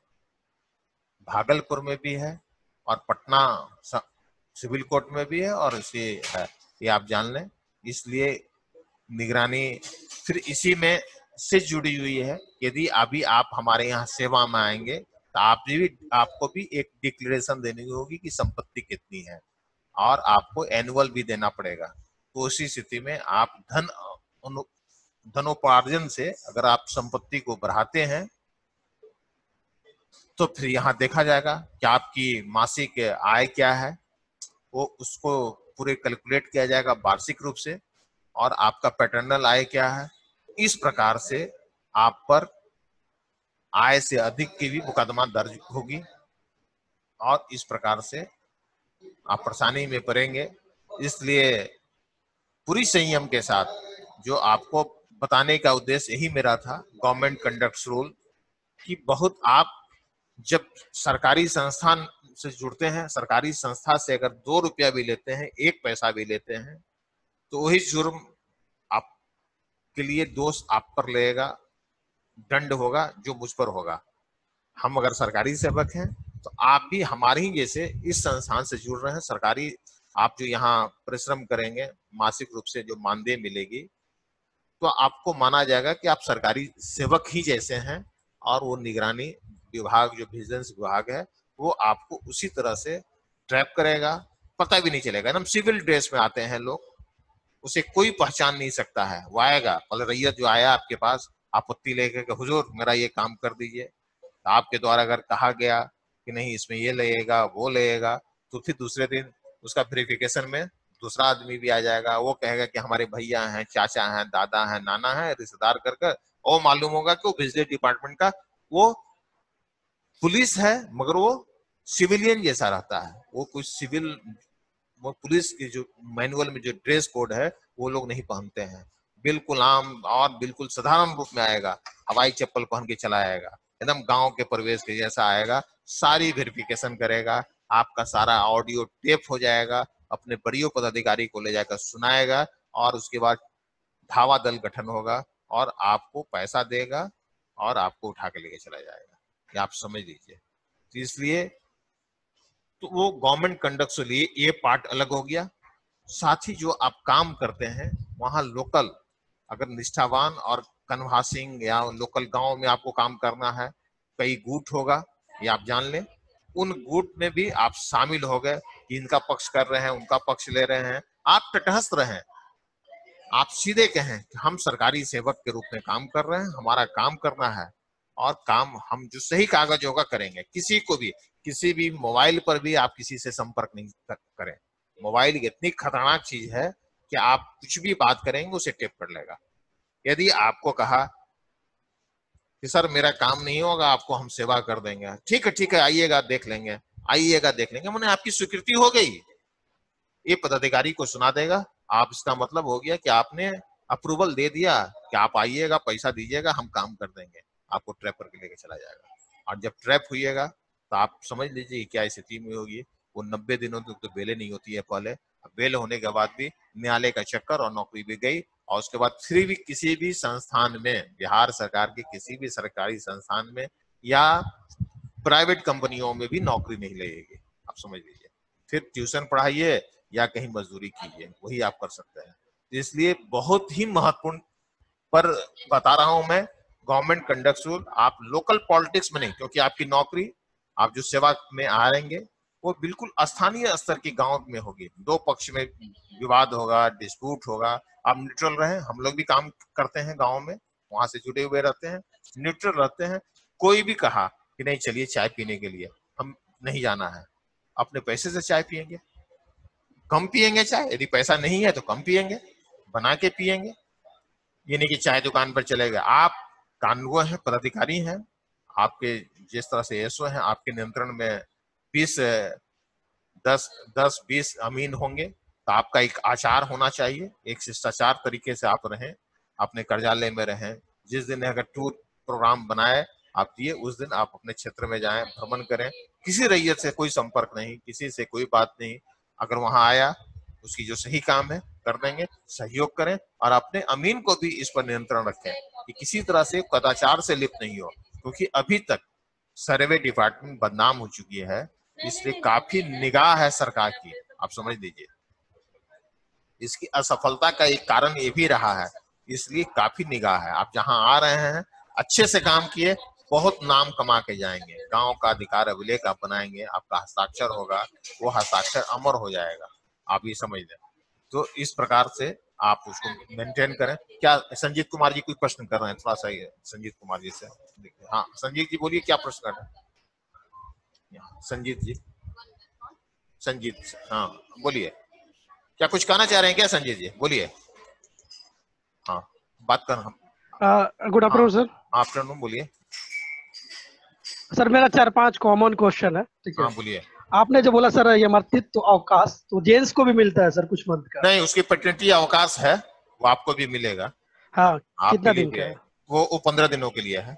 भागलपुर में भी है, और पटना सिविल कोर्ट में भी है, और इसे है, ये आप जान लें। इसलिए निगरानी फिर इसी में से जुड़ी हुई है। यदि अभी आप हमारे यहाँ सेवा में आएंगे तो आप भी आपको भी एक डिक्लेरेशन देनी होगी कि संपत्ति कितनी है, और आपको एनुअल भी देना पड़ेगा। तो उसी स्थिति में आप धन धनोपार्जन से अगर आप संपत्ति को बढ़ाते हैं तो फिर यहाँ देखा जाएगा कि आपकी मासिक आय क्या है, वो उसको पूरे कैलकुलेट किया जाएगा वार्षिक रूप से, और आपका पैटर्नल आय क्या है। इस प्रकार से आप पर आय से अधिक की भी मुकदमा दर्ज होगी और इस प्रकार से आप परेशानी में पड़ेंगे। इसलिए पूरी संयम के साथ, जो आपको बताने का उद्देश्य यही मेरा था, गवर्नमेंट कंडक्ट्स रूल, कि बहुत आप जब सरकारी संस्थान से जुड़ते हैं, सरकारी संस्था से अगर दो रुपया भी लेते हैं, एक पैसा भी लेते हैं, तो वही जुर्म आपके लिए दोष आप पर लगेगा, दंड होगा जो मुझ पर होगा। हम अगर सरकारी सेवक हैं तो आप भी हमारे ही जैसे इस संस्थान से जुड़ रहे हैं। सरकारी आप जो यहाँ परिश्रम करेंगे, मासिक रूप से जो मानदेय मिलेगी, तो आपको माना जाएगा कि आप सरकारी सेवक ही जैसे हैं, और वो निगरानी विभाग जो विजिलेंस विभाग है वो आपको उसी तरह से ट्रैप करेगा, पता भी नहीं चलेगा। एकदम सिविल ड्रेस में आते हैं लोग, उसे कोई पहचान नहीं सकता है। वो आएगा, पहले रैयत जो आया आपके पास आपत्ति लेकर के, हुजूर मेरा ये काम कर दीजिए, तो आपके द्वारा अगर कहा गया कि नहीं इसमें ये लगेगा वो लगेगा, तो फिर दूसरे दिन उसका वेरिफिकेशन में दूसरा आदमी भी आ जाएगा, वो कहेगा कि हमारे भैया हैं, चाचा हैं, दादा हैं, नाना है, रिश्तेदार कर कर, और मालूम होगा कि वो बिजली डिपार्टमेंट का वो पुलिस है, मगर वो सिविलियन जैसा रहता है। वो कुछ सिविल, वो पुलिस के जो मैनुअल में जो ड्रेस कोड है वो लोग नहीं पहनते हैं, बिल्कुल आम और बिल्कुल साधारण रूप में आएगा, हवाई चप्पल पहन के चला आएगा, एकदम गांव के परिवेश के जैसा आएगा, सारी वेरिफिकेशन करेगा, आपका सारा ऑडियो टेप हो जाएगा, अपने बड़ियों पदाधिकारी को ले जाकर सुनाएगा, और उसके बाद धावा दल गठन होगा और आपको पैसा देगा और आपको उठा के लेके चला जाएगा। ये आप समझ लीजिए। तो इसलिए तो वो गवर्नमेंट कंडक्ट से लिए ये पार्ट अलग हो गया। साथ ही जो आप काम करते हैं वहां लोकल, अगर निष्ठावान और कन्वासिंग या लोकल गांव में आपको काम करना है, कई गुट होगा, ये आप जान लें, उन गुट में भी आप शामिल हो गए कि इनका पक्ष कर रहे हैं, उनका पक्ष ले रहे हैं, आप तटस्थ रहें, आप सीधे कहें कि हम सरकारी सेवक के रूप में काम कर रहे हैं, हमारा काम करना है, और काम हम जो सही कागज होगा करेंगे। किसी को भी, किसी भी मोबाइल पर भी आप किसी से संपर्क नहीं करें। मोबाइल इतनी खतरनाक चीज है कि आप कुछ भी बात करेंगे उसे टेप कर लेगा। यदि आपको कहा कि सर मेरा काम नहीं होगा, आपको हम सेवा कर देंगे, ठीक है ठीक है आइएगा देख लेंगे, आइएगा देख लेंगे, मैंने आपकी स्वीकृति हो गई, ये पदाधिकारी को सुना देगा, आप इसका मतलब हो गया कि आपने अप्रूवल दे दिया कि आप आइएगा, पैसा दीजिएगा, हम काम कर देंगे, आपको ट्रैप करके लेके चला जाएगा। और जब ट्रैप हुईएगा तो आप समझ लीजिए क्या स्थिति में होगी। वो नब्बे दिनों तक तो बेले नहीं होती है पहले, बेल होने के बाद भी न्यायालय का चक्कर और नौकरी भी गई, और उसके बाद फिर भी किसी भी संस्थान में, बिहार सरकार के किसी भी सरकारी संस्थान में या प्राइवेट कंपनियों में भी नौकरी नहीं लगेगी, आप समझ लीजिए। फिर ट्यूशन पढ़ाइए या कहीं मजदूरी कीजिए, वही आप कर सकते हैं। इसलिए बहुत ही महत्वपूर्ण पर बता रहा हूं मैं, गवर्नमेंट कंडक्ट रूल, आप लोकल पॉलिटिक्स में नहीं, क्योंकि आपकी नौकरी, आप जो सेवा में आ रहेंगे वो बिल्कुल स्थानीय स्तर की गांव में होगी, दो पक्ष में विवाद होगा, डिस्प्यूट होगा, आप न्यूट्रल रहें। हम लोग भी काम करते हैं गाँव में, वहां से जुड़े हुए रहते हैं, न्यूट्रल रहते हैं। कोई भी कहा कि नहीं चलिए चाय पीने के लिए, हम नहीं जाना है, अपने पैसे से चाय पियेंगे, कम पियेंगे चाय, यदि पैसा नहीं है तो कम पियेंगे, बना के पियेंगे, ये नहीं कि चाय दुकान पर चले गए। आप कानून हैं, पदाधिकारी हैं, आपके जिस तरह से एसओ हैं, आपके नियंत्रण में बीस दस दस बीस अमीन होंगे, तो आपका एक आचार होना चाहिए, एक शिष्टाचार तरीके से आप रहें, अपने कार्यालय में रहें। जिस दिन अगर टूर प्रोग्राम बनाए आप दिए, उस दिन आप अपने क्षेत्र में जाएं, भ्रमण करें, किसी रैयत से कोई संपर्क नहीं, किसी से कोई बात नहीं, अगर वहां आया उसकी जो सही काम है कर देंगे, सहयोग करें, और अपने अमीन को भी इस पर नियंत्रण रखें कि किसी तरह से कदाचार से लिप्त नहीं हो, क्योंकि अभी तक सर्वे डिपार्टमेंट बदनाम हो चुकी है, इसलिए काफी निगाह है सरकार की, आप समझ लीजिए। इसकी असफलता का एक कारण ये भी रहा है, इसलिए काफी निगाह है। आप जहां आ रहे हैं अच्छे से काम किए, बहुत नाम कमा के जाएंगे, गांव का अधिकार अभिलेख आप बनाएंगे, आपका हस्ताक्षर होगा, वो हस्ताक्षर अमर हो जाएगा, आप ये समझ लें। तो इस प्रकार से आप उसको मेंटेन करें। क्या संजीत कुमार जी कोई प्रश्न कर रहे हैं? थोड़ा सा संजीत कुमार जी से, हाँ संजीत जी बोलिए क्या प्रश्न कर रहे हैं? संजीत जी, संजीत, हाँ बोलिए, क्या कुछ कहना चाह रहे हैं क्या संजीत जी? बोलिए। हाँ बात कर हम। गुड हाँ आफ्टरनून सर। आफ्टरनून, बोलिए। सर मेरा चार पांच कॉमन क्वेश्चन है, ठीक है। हाँ बोलिए। आपने जो बोला सर ये मर्तित्व तो अवकाश तो जेंट्स को भी मिलता है सर कुछ मंथ का? नहीं, उसकी पेटर्निटी अवकाश है, वो आपको भी मिलेगा, हाँ, आपके कितना लिए दिन भी का है। है? वो वो पंद्रह दिनों के लिए है।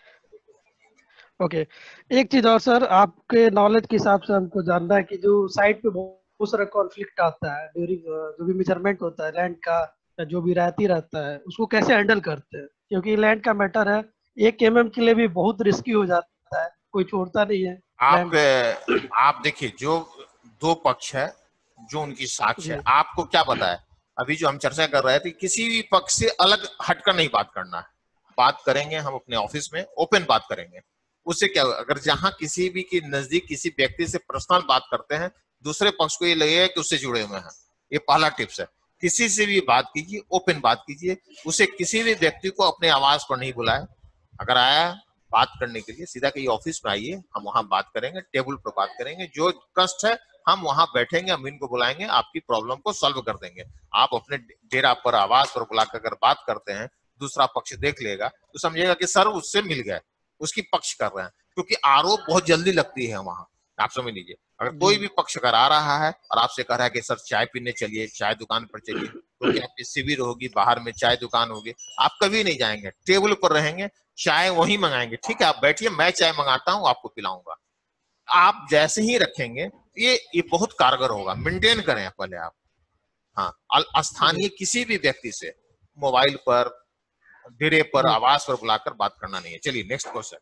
ओके। एक चीज और सर, आपके नॉलेज के हिसाब से हमको जानना है कि जो साइट पे बहुत सारा कॉन्फ्लिक्ट आता है ड्यूरिंग जो भी मेजरमेंट होता है लैंड का या जो भी रायती रहता है, उसको कैसे हैंडल करते हैं? क्योंकि लैंड का मैटर है, एक एम एम के लिए भी बहुत रिस्की हो जाता है, कोई छोड़ता नहीं है आप लैंड। आप देखिए, जो दो पक्ष है, जो उनकी साक्ष्य है, जी आपको क्या पता है? अभी जो हम चर्चा कर रहे थे, किसी भी पक्ष से अलग हटकर नहीं बात करना है। बात करेंगे हम अपने ऑफिस में, ओपन बात करेंगे। उससे क्या होगा, अगर जी जहां किसी भी के नजदीक किसी व्यक्ति से पर्सनल बात करते हैं, दूसरे पक्ष को ये लगेगा कि उससे जुड़े हुए हैं। ये पहला टिप्स है। किसी से भी बात कीजिए, ओपन बात कीजिए। उसे किसी भी व्यक्ति को अपने आवाज पर नहीं बुलाए। अगर आया बात करने के लिए, सीधा कहीं ऑफिस में आइए, हम वहां बात करेंगे, टेबल पर बात करेंगे। जो कष्ट है हम वहां बैठेंगे, हम इनको बुलाएंगे, आपकी प्रॉब्लम को सॉल्व कर देंगे। आप अपने डेरा पर, आवाज पर बुलाकर अगर बात करते हैं, दूसरा पक्ष देख लेगा तो समझेगा कि सर उससे मिल गए, उसकी पक्ष कर रहे हैं। क्योंकि आरोप बहुत जल्दी लगती है वहां, आप समझ लीजिए। अगर जी कोई भी पक्षकार आ रहा है और आपसे कह रहा है कि सर चाय पीने चलिए, चाय दुकान पर चलिए, क्योंकि आपकी शिविर होगी, बाहर में चाय दुकान होगी, आप कभी नहीं जाएंगे, टेबल पर रहेंगे, चाय वहीं मंगाएंगे। ठीक है, आप बैठिए, मैं चाय मंगाता हूं, आपको पिलाऊंगा। आप जैसे ही रखेंगे, ये ये बहुत कारगर होगा। मेंटेन करें पहले आप। हाँ, जी स्थानीय किसी भी व्यक्ति से मोबाइल पर, डेरे पर, जी आवाज पर बुलाकर बात करना नहीं है। चलिए नेक्स्ट क्वेश्चन।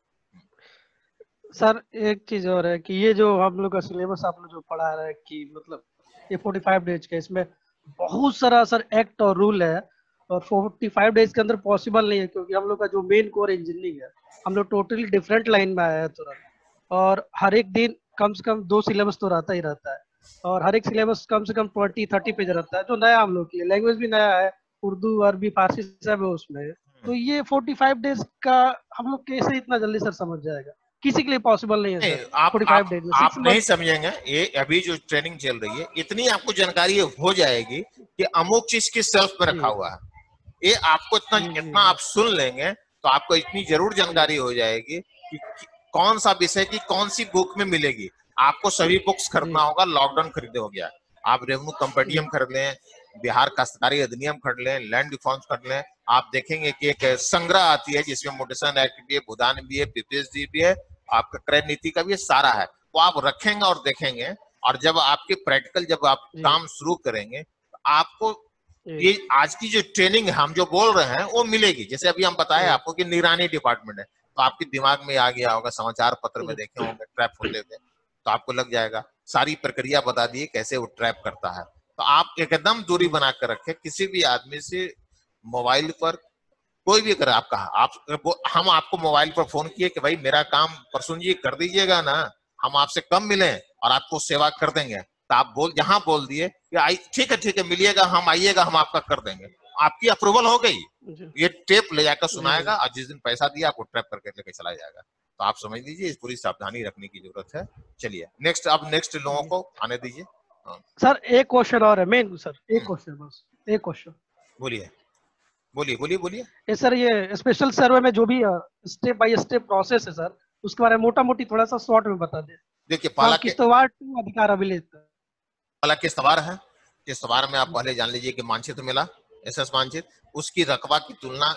सर, एक चीज और है कि ये जो हम लोग का सिलेबस आप लोग जो पढ़ा रहे हैं कि मतलब ये फोर्टी फाइव डेज का, इसमें बहुत सारा सर एक्ट और रूल है, और फोर्टी फाइव डेज के अंदर पॉसिबल नहीं है क्योंकि हम लोग का जो मेन कोर इंजीनियरिंग है, हम लोग टोटली डिफरेंट लाइन में आया है तुरंत। और हर एक दिन कम से कम दो सिलेबस तो रहता ही रहता है, और हर एक सिलेबस कम से कम ट्वेंटी थर्टी पेज रहता है, जो नया हम लोग की लैंग्वेज भी नया है, उर्दू अरबी फारसी सब है उसमें। तो ये फोर्टी फाइव डेज का हम लोग कैसे इतना जल्दी सर समझ जाएगा? किसी के लिए पॉसिबल नहीं है नहीं, सर। आप फोर्टी फाइव आप डेज में आप सिक्स नहीं मंथ समझेंगे। ये अभी जो ट्रेनिंग चल रही है, इतनी आपको जानकारी हो जाएगी कि अमुक चीज किस सेल्फ में जी रखा हुआ है। ये आपको इतना जी जी इतना जी आप सुन लेंगे तो आपको इतनी जरूर जी जानकारी हो जाएगी कि, कि कौन सा विषय की कौन सी बुक में मिलेगी। आपको सभी बुक्स जी खरीदना होगा, लॉकडाउन खरीदे हो गया। आप रेवेन्यू कंपेडियम जी खरीद लें, बिहार काश्तकारी अधिनियम खरीद लें, लैंड रिफॉर्म्स खरीद लें। आप देखेंगे कि एक संग्रह आती है जिसमें मोटेशन एक्ट भी है, भूदान भी है, पीपीएसडी भी है, आपका क्रय नीति का भी सारा है। वो आप रखेंगे और देखेंगे, और जब आपके प्रैक्टिकल जब आप जी काम शुरू करेंगे तो आपको जी ये आज की जो ट्रेनिंग हम जो बोल रहे हैं वो मिलेगी। जैसे अभी हम बताए जी आपको कि निगरानी डिपार्टमेंट है, तो आपके दिमाग में आ गया होगा, समाचार पत्र में जी देखे होंगे ट्रैप होते हुए, तो आपको लग जाएगा। सारी प्रक्रिया बता दिए कैसे वो ट्रैप करता है। तो आप एकदम दूरी जी बना कर रखें किसी भी आदमी से। मोबाइल पर कोई भी करे, आपका आप हम आपको मोबाइल पर फोन किए कि भाई मेरा काम परसुन जी कर दीजिएगा ना, हम आपसे कम मिले और आपको सेवा कर देंगे, तो आप बोल जहां बोल दिए कि आई ठीक है ठीक है मिलिएगा, हम आइएगा, हम आपका कर देंगे, आपकी अप्रूवल हो गई। जी ये टेप ले जाकर जी सुनाएगा और जिस दिन पैसा दिया आपको ट्रैप करके लेके चला जाएगा। तो आप समझ लीजिए, इस पूरी सावधानी रखने की जरूरत है। चलिए नेक्स्ट, अब नेक्स्ट लोगों जी को आने दीजिए। हाँ, सर, एक क्वेश्चन और है मेन सर, एक हम्म, क्वेश्चन बस, एक क्वेश्चन। बोलिए बोलिए बोलिए बोलिए। ये सर ये स्पेशल सर्वे में जो भी स्टेप बाय स्टेप प्रोसेस है सर, उसके बारे में मोटा मोटी थोड़ा सा शॉर्ट में बता दें। देखिए नाम पहला के किश्तवाड़ टू अधिकार अभिलेख। पहला किस्तवार है। किस्तवार में आप जी पहले जान लीजिए कि मानचित्र मिला, एसएस मानचित्र, उसकी रकबा की तुलना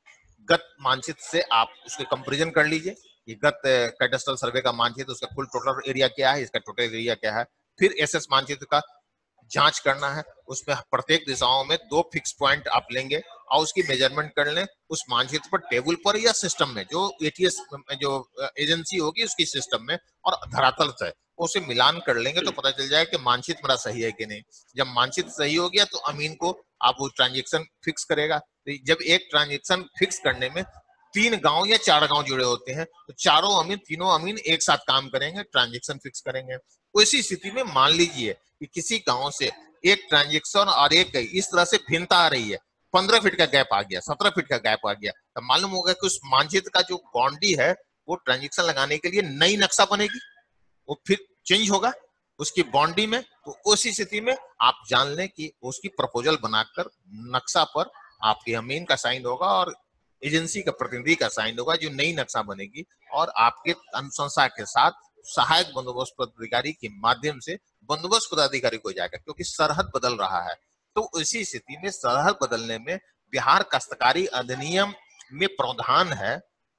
गत मानचित्र से आप उसके कंपैरिजन कर लीजिए। ये गत कैडेस्ट्रल सर्वे का मानचित्र, उसका कुल टोटल एरिया क्या है, इसका टोटल एरिया क्या है। फिर एसएस मानचित्र का जांच करना है, उसमें प्रत्येक दिशाओं में दो फिक्स पॉइंट आप लेंगे और उसकी मेजरमेंट कर लें उस मानचित्र पर, टेबल पर या सिस्टम में, जो एटीएस जो एजेंसी होगी उसकी सिस्टम में, और धरातल से उसे मिलान कर लेंगे तो पता चल जाएगा कि मानचित्र मेरा सही है कि नहीं। जब मानचित्र सही हो गया तो अमीन को आप वो ट्रांजेक्शन फिक्स करेगा। तो जब एक ट्रांजेक्शन फिक्स करने में तीन गांव या चार गांव जुड़े होते हैं तो चारों अमीन, तीनों अमीन एक साथ काम करेंगे, ट्रांजेक्शन फिक्स करेंगे। उसी स्थिति में मान लीजिए कि किसी गांव से एक ट्रांजेक्शन और एक इस तरह से भिन्नता आ रही है, पंद्रह फीट का गैप आ गया, सत्रह फीट का गैप आ गया, तो मालूम होगा कि उस मानचित्र का जो बाउंड्री है वो ट्रांजेक्शन लगाने के लिए नई नक्शा बनेगी, वो फिर चेंज होगा उसकी बाउंड्री में, तो उस स्थिति में आप जान लें कि उसकी प्रपोजल बनाकर नक्शा पर आपकी अमीन का साइन होगा और एजेंसी का प्रतिनिधि का साइन होगा, जो नई नक्शा बनेगी और आपके अनुशंसा के साथ सहायक बंदोबस्त पदाधिकारी के माध्यम से बंदोबस्त पदाधिकारी को जाएगा, क्योंकि सरहद बदल रहा है। तो इसी स्थिति में सरहद बदलने में बिहार काश्तकारी अधिनियम में प्रावधान है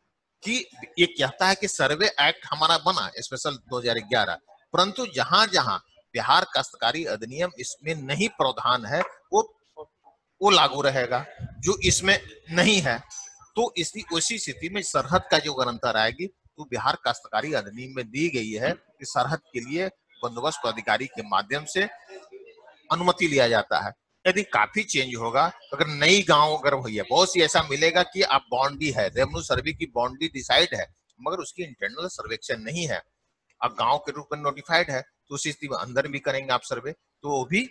कि ये कहता है कि सर्वे एक्ट हमारा बना स्पेशल दो हज़ार ग्यारह, परंतु जहां जहां बिहार काश्तकारी अधिनियम इसमें नहीं प्रावधान है वो वो लागू रहेगा, जो इसमें नहीं है। तो इसी उसी स्थिति में सरहद का जो गारंटर आएगी तो बिहार काश्तकारी अधिनियम में दी गई है कि सरहद के लिए बंदोबस्त पदाधिकारी के माध्यम से अनुमति लिया जाता है। यदि काफी चेंज होगा, अगर नई गांव अगर हुई है, बहुत सी ऐसा मिलेगा कि आप बाउंड्री है, रेवेन्यू सर्वे की बाउंड्री डिसाइड है मगर उसकी इंटरनल सर्वेक्षण नहीं है, अब गांव के रूप में नोटिफाइड है, तो उसी स्थिति में अंदर भी करेंगे आप सर्वे, तो वो भी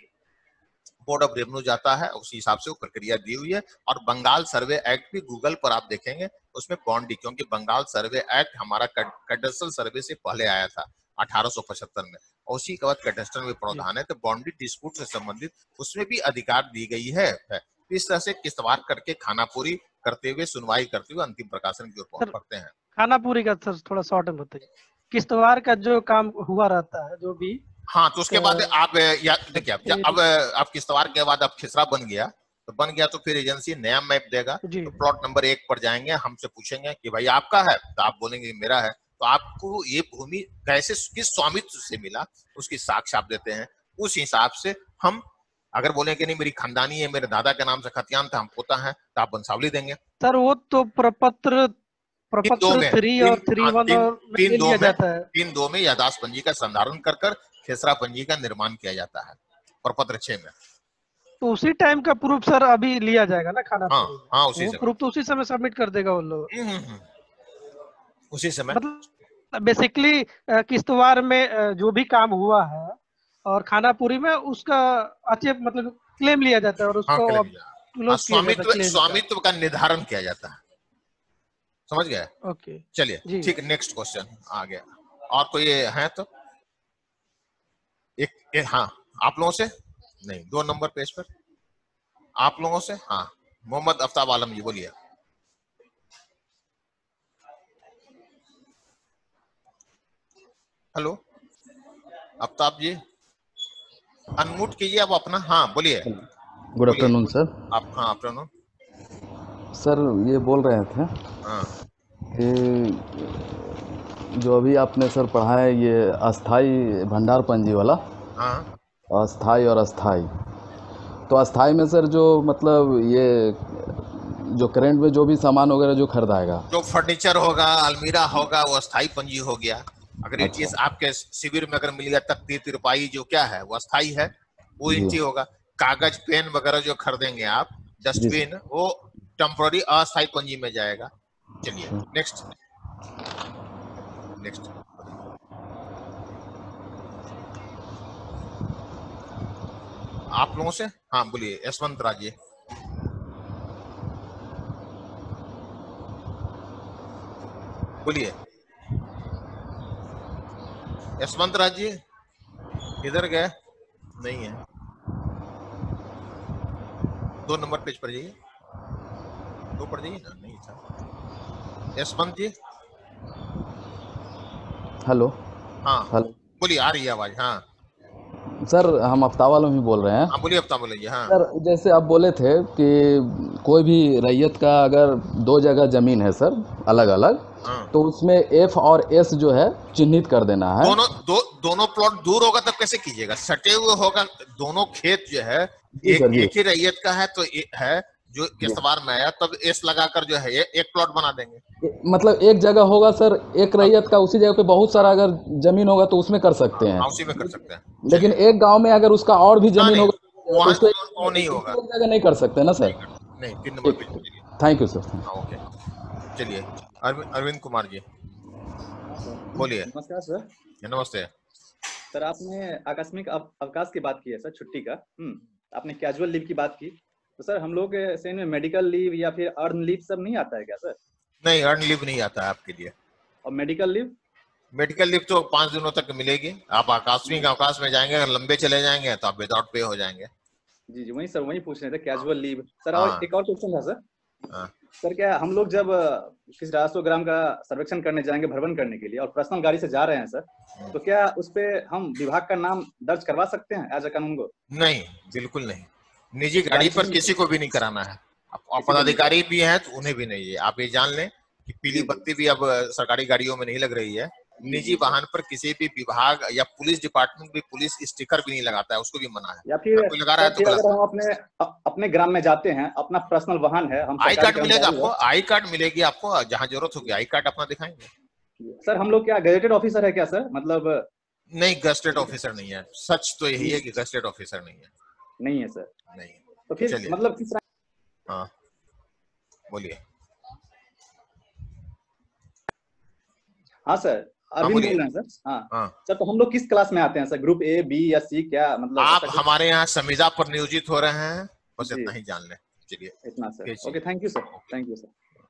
बोर्ड ऑफ रेवेन्यू जाता है, उसी हिसाब से वो प्रक्रिया दी हुई है। और बंगाल सर्वे एक्ट भी गूगल पर आप देखेंगे उसमें बाउंड्री, क्योंकि बंगाल सर्वे एक्ट हमारा कैडेस्ट्रल सर्वे से पहले आया था अठारह सौ पचहत्तर में, और उसी के बाद कैडेस्ट्रल में प्रावधान है, तो बाउंड्री डिस्प्यूट से संबंधित उसमें भी अधिकार दी गई है। इस तरह से किस्तवार करके खानापूरी करते हुए सुनवाई करते हुए अंतिम प्रकाशन की ओर पहुंच पड़ते हैं। खानापूरी का सर थोड़ा शॉर्ट में बताइए, किस्तवार का जो काम हुआ रहता है जो भी, हाँ तो उसके बाद आप या देखिए अब अब आप किस्तवार के बाद आप खिसरा बन गया तो बन गया तो फिर एजेंसी नया मैप देगा, तो प्लॉट नंबर एक पर जाएंगे, हमसे पूछेंगे कि भाई आपका है, तो आप बोलेंगे मेरा है, तो आपको ये भूमि कैसे किस स्वामित्व से मिला उसकी साक्ष्य आप देते हैं। उस हिसाब से हम अगर बोले कि नहीं मेरी खानदानी है, मेरे दादा के नाम से खतियान था, हम पोता है, तो आप वंशावली देंगे। सर वो तो प्रपत्र प्रपत्र थ्री और थ्री वन और तीन दो में तीन दो में यादाश्त पंजी का संधारण कर कर खेसरा पंजी का निर्माण किया जाता है प्रपत्र छह में। तो उसी टाइम का प्रूफ सर अभी लिया जाएगा ना खाना? हाँ हाँ उसी समय प्रूफ तो उसी समय सबमिट कर देगा वो लोग, उसी समय। मतलब बेसिकली किस्तवार में जो भी काम हुआ है और खानापुरी में उसका अच्छे मतलब क्लेम लिया जाता है और उसको हाँ, हाँ, स्वामित्व स्वामित्व का निर्धारण किया जाता है, समझ गए? ओके चलिए ठीक है, नेक्स्ट क्वेश्चन आ गया। और कोई है तो एक, एक हाँ आप लोगों से नहीं, दो नंबर पेज पर आप लोगों से, हाँ मोहम्मद आफ्ताब आलम जी बोलिए। हेलो आफ्ताब जी, अनम्यूट कीजिए आप अपना, हाँ बोलिए। Good afternoon sir. आप हाँ आफ्टरनून सर, ये बोल रहे थे हाँ कि जो अभी आपने सर पढ़ा है ये अस्थाई भंडार पंजी वाला, हाँ अस्थाई और अस्थाई, तो अस्थाई में सर जो मतलब ये जो करंट में जो भी सामान वगैरह जो खरीदाएगा, जो फर्नीचर होगा, अलमीरा होगा, वो अस्थाई पंजी हो गया। अगर ये चीज आपके शिविर में अगर मिल गया तख्ती तिरपाई जो क्या है वो अस्थाई है, वो इंची होगा। कागज पेन वगैरह जो खरीदेंगे आप, डस्टबिन, वो टेम्पोररी अस्थाई पंजी में जाएगा। चलिए नेक्स्ट नेक्स्ट आप लोगों से, हाँ बोलिए यशवंत राज जी। बोलिए यशवंत राज जी, किधर गए? नहीं है, दो नंबर पेज पर जाइए, दो पर जाइए ना, नहीं था यशवंत जी। हेलो हाँ हेलो बोलिए, आ रही है आवाज। हाँ सर, हम आफ्ताब आलम ही बोल रहे हैं। हाँ बोलिए आफ्ताब बोलिए। हाँ सर, जैसे आप बोले थे कि कोई भी रैयत का अगर दो जगह जमीन है सर अलग अलग, हाँ। तो उसमें एफ और एस जो है चिन्हित कर देना है। दोनों दो दोनों प्लॉट दूर होगा तब कैसे कीजिएगा? सटे हुए होगा दोनों खेत जो है, एक, एक ही रैयत का है तो एक है जो किस्तवार में आया, तब एस लगाकर जो है एक प्लॉट बना देंगे। मतलब एक जगह होगा सर एक रैयत का, उसी जगह पे बहुत सारा अगर जमीन होगा तो उसमें कर सकते हैं, उसी में कर सकते हैं। लेकिन एक गांव में अगर उसका और भी जमीन होगा तो उसको वो नहीं होगा, एक जगह नहीं कर सकते ना सर? नहीं, तीन नंबर पे। Thank you sir. ओके चलिए अरविंद कुमार जी बोलिए। नमस्कार सर। नमस्ते सर, आपने आकस्मिक अवकाश की बात की है सर, छुट्टी का, हम्म आपने कैजुअल लीव की बात की, तो सर हम लोग से में मेडिकल लीव या फिर अर्न लीव सब नहीं आता है क्या सर? नहीं, अर्न लीव नहीं आता है आपके लिए। और मेडिकल लीव? मेडिकल लीव तो पांच दिनों तक मिलेगी। आप आकस्मिक अवकाश में जाएंगे, अगर लंबे चले जाएंगे तो आप विदाउट पे हो जाएंगे। जी जी वही सर, वही पूछ रहे थे, कैजुअल लीव सर। हाँ। और एक और क्वेश्चन था सर। हाँ। सर क्या हम लोग जब किसी राजस्व ग्राम का सर्वेक्षण करने जाएंगे भ्रमण करने के लिए और पर्सनल गाड़ी से जा रहे हैं सर, तो क्या उस पे हम विभाग का नाम दर्ज करवा सकते हैं एज अ कानून को? नहीं, बिल्कुल नहीं। निजी गाड़ी पर किसी को भी नहीं कराना है। आप पदाधिकारी भी हैं तो उन्हें भी नहीं है। आप ये जान लें कि पीली बत्ती भी अब सरकारी गाड़ियों में नहीं लग रही है। निजी वाहन पर किसी भी विभाग या पुलिस डिपार्टमेंट भी पुलिस स्टिकर भी नहीं लगाता है, उसको भी मना है। या फिर कोई लगा रहा है तो अगर हम अपने अपने ग्राम में जाते हैं, अपना पर्सनल वाहन है, हम आई कार्ड मिलेगा आपको, आई कार्ड मिलेगी आपको, जहाँ जरूरत होगी आई कार्ड अपना दिखाएंगे। सर हम लोग क्या गजेटेड ऑफिसर है क्या सर? मतलब नहीं, गजेटेड ऑफिसर नहीं है। सच तो यही है कि गजेटेड ऑफिसर नहीं है। नहीं है सर? नहीं। तो फिर मतलब किस तरह? हाँ बोलिए। हाँ सर अरविंद बोल रहे हैं सर। हाँ हाँ सर, तो हम लोग किस क्लास में आते हैं सर? ग्रुप ए, बी या सी, क्या मतलब? आप हमारे यहाँ संविदा पर नियोजित हो रहे हैं, बस इतना ही जान लें। चलिए इतना sir. Okay, thank you sir, thank you sir.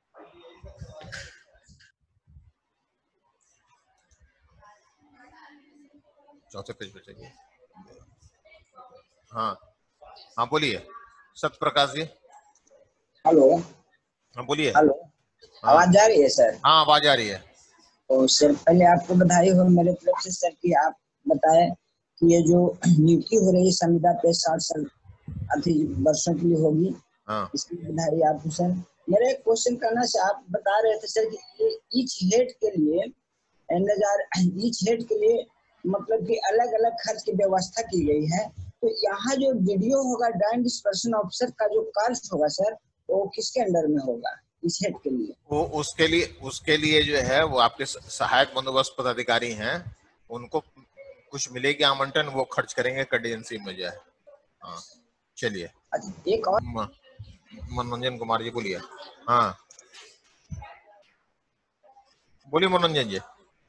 चौथे पेज पे चाहिए। हाँ हाँ बोलिए सत्य प्रकाश जी। हेलो। हाँ बोलिए। हेलो, आवाज जा रही है सर? हाँ आवाज आ रही है। तो सर पहले आपको बधाई हो मेरे तरफ से सर कि आप बताएं कि ये जो नियुक्ति हो रही है संविदा पे साठ साल अधिक वर्षों के लिए होगी। हाँ। इसकी बधाई आपको सर। मेरा एक क्वेश्चन करना से आप बता रहे थे सर कि ईच हेड के लिए ईच हेड के लिए मतलब कि अलग अलग खर्च की व्यवस्था की गई है। तो यहाँ जो वीडियो होगा जॉइंट डिस्पर्सन ऑफिसर का जो कार्य होगा सर, वो किसके अंडर में होगा इस हेड के लिए? वो उसके लिए उसके लिए जो है वो आपके सहायक बंदोबस्त पदाधिकारी हैं, उनको कुछ मिलेगी आवंटन, वो खर्च करेंगे कंटीजेंसी में जो है। हाँ चलिए। एक और मनोरंजन कुमार जी बोलिए। हाँ बोलिए मनोरंजन जी।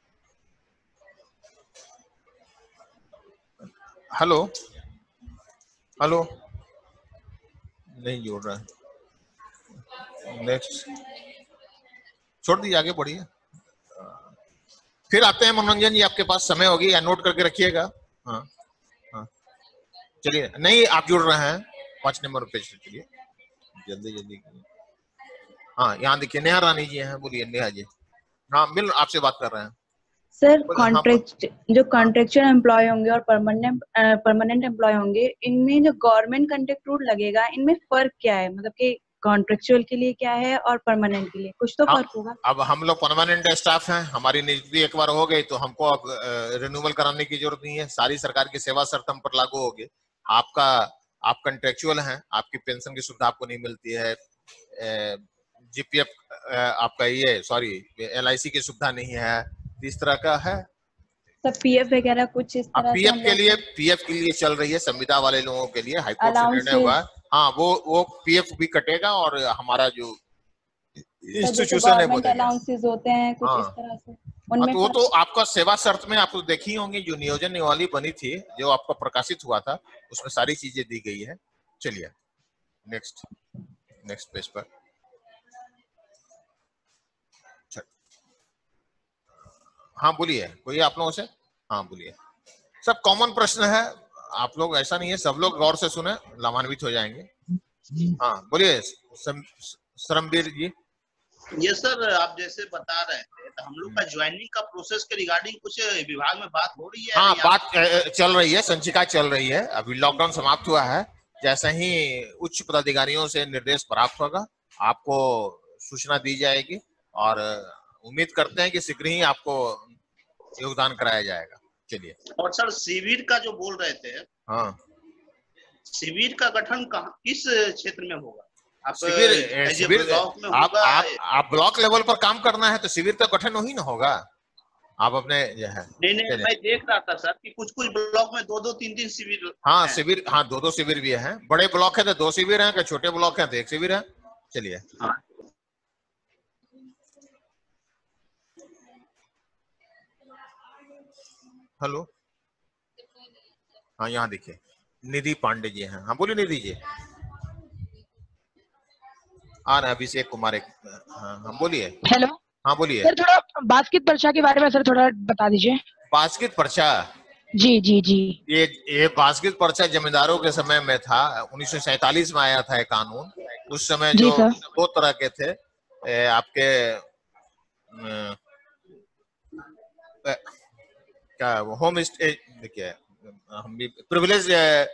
हेलो हेलो नहीं जोड़ रहा है। नेक्स्ट छोड़ दीजिए, आगे बढ़िए। फिर आते हैं मनोरंजन जी, आपके पास समय होगी या नोट करके रखिएगा। हाँ हाँ चलिए। नहीं आप जुड़ रहे हैं पांच नंबर पेज से, चलिए जल्दी जल्दी। हाँ यहाँ देखिए नेहा रानी जी हैं, बोलिए नेहा जी। हाँ मिल आपसे बात कर रहे हैं सर। कॉन्ट्रैक्ट हाँ, जो कॉन्ट्रेक्चुअल एम्प्लॉय होंगे और परमानेंट परमानेंट एम्प्लॉय होंगे, इनमें जो गवर्नमेंट कॉन्ट्रैक्ट रूल लगेगा, इनमें फर्क क्या है? मतलब कि कॉन्ट्रेक्चुअल के लिए क्या है और परमानेंट के लिए कुछ तो फर्क होगा। अब हम लोग परमानेंट स्टाफ हैं, हमारी नियुक्ति एक बार हो गई तो हमको अब रिन्यूअल कराने की जरूरत नहीं है। सारी सरकार की सेवा शर्त हम पर लागू होगी। आपका आप कॉन्ट्रेक्चुअल हैं, आपकी पेंशन की सुविधा आपको नहीं मिलती है, जीपीएफ आपका ये सॉरी एलआईसी की सुविधा नहीं है, इस तरह का है। सब पीएफ वगैरह कुछ इस तरह पीएफ के लिए पीएफ के लिए चल रही है संविदा वाले लोगों के लिए हाईकोर्ट से निर्णय हुआ। हाँ वो वो पीएफ भी कटेगा और हमारा जो इंस्टीट्यूशन है वो अलाउंसेस होते हैं कुछ हाँ। इस तरह से उनमें तो वो तो आपका सेवा शर्त में आप देखी होंगी, जो नियोजन निवाली बनी थी, जो आपका प्रकाशित हुआ था, उसमें सारी चीजें दी गई है। चलिए नेक्स्ट नेक्स्ट पेज पर। हाँ बोलिए, कोई आप लोगों से। हाँ बोलिए। सब कॉमन प्रश्न है, आप लोग ऐसा नहीं है, सब लोग गौर से सुने, लाभान्वित हो जाएंगे। हाँ बोलिए श्रमवीर जी। ये सर आप जैसे बता रहे थे, तो हम लोग का ज्वाइनिंग का प्रोसेस के रिगार्डिंग कुछ विभाग में बात हो रही है? हाँ बात चल रही है, संचिका चल रही है। अभी लॉकडाउन समाप्त हुआ है, जैसे ही उच्च पदाधिकारियों से निर्देश प्राप्त होगा आपको सूचना दी जाएगी और उम्मीद करते हैं कि शीघ्र ही आपको योगदान कराया जाएगा। चलिए। और सर शिविर का जो बोल रहे थे, हाँ शिविर का गठन कहाँ किस क्षेत्र में होगा? आप शिविर शिविर आप आप आप ब्लॉक लेवल पर काम करना है तो शिविर का गठन ही ना होगा। आप अपने जो है नहीं नहीं मैं देख रहा था सर कि कुछ कुछ ब्लॉक में दो दो तीन तीन शिविर। हाँ शिविर, हाँ दो दो शिविर भी है। बड़े ब्लॉक है तो दो शिविर है, छोटे ब्लॉक है तो एक शिविर है। चलिए। हाँ। हेलो हाँ यहाँ देखिए निधि पांडे जी हैं। हाँ बोलिए निधि जी। आ रहे अभिषेक कुमार एक। हाँ हम बोलिए। हेलो हाँ बोलिए सर। थोड़ा बास्केट पर्चा के बारे में सर थोड़ा बता दीजिए। बास्केट पर्चा, जी जी जी। ये ये बास्केट पर्चा जमींदारों के समय में था, उन्नीस सौ सैतालीस में आया था ये कानून। उस समय जी जो सर। दो तरह के थे, ए, आपके अ, अ, क्या होम स्टे, देखिए हम भी प्रिविलेज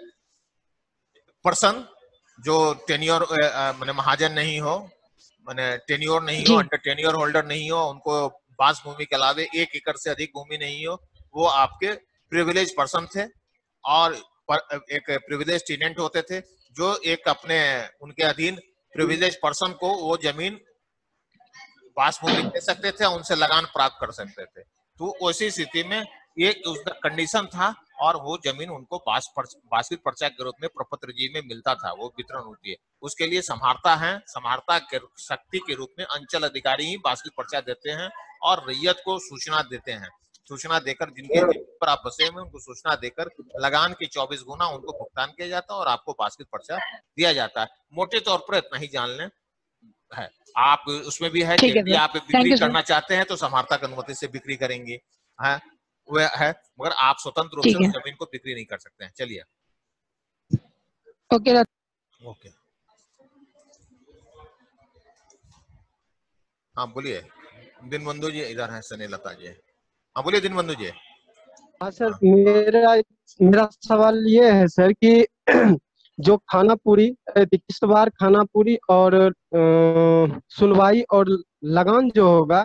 पर्सन जो टेन्योर मैंने महाजन नहीं हो, मैंने टेन्योर नहीं हो, जी अंडर टेन्योर होल्डर नहीं हो, उनको बास भूमि के अलावे एक एकड़ से अधिक भूमि नहीं हो, वो आपके प्रिविलेज पर्सन थे। और पर, एक प्रिविलेज टेनेंट होते थे जो एक अपने उनके अधीन प्रिविलेज पर्सन को वो जमीन बास भूमि दे सकते थे, उनसे लगान प्राप्त कर सकते थे। तो उसी स्थिति में ये उसका कंडीशन था, और वो जमीन उनको बास पर्च, बास्केट पर्चा के रूप में प्रपत्र जी में मिलता था, वो वितरण होती है। उसके लिए संभारता है, संभारता के शक्ति के रूप में अंचल अधिकारी ही बास्केट पर्चा देते हैं और रैयत को सूचना देते हैं। सूचना देकर जिनके पर आप बसे में उनको सूचना देकर लगान के चौबीस गुना उनको भुगतान किया जाता है और आपको बास्केट पर्चा दिया जाता है। मोटे तौर पर इतना ही जान लें है। आप उसमें भी है कि यदि आप बिक्री करना चाहते हैं तो संभारता की अनुमति से बिक्री करेंगे, है वो है, मगर आप स्वतंत्र रूप से उस जमीन को बिक्री नहीं कर सकते हैं। चलिए ओके ओके हाँ बोलिए दीनबंधु जी, इधर है स्नेहलता जी। हाँ बोलिए दीनबंधु जी। हाँ सर, मेरा मेरा सवाल ये है सर कि जो खाना पूरी किश्तवार खाना पूरी और सुनवाई और लगान जो होगा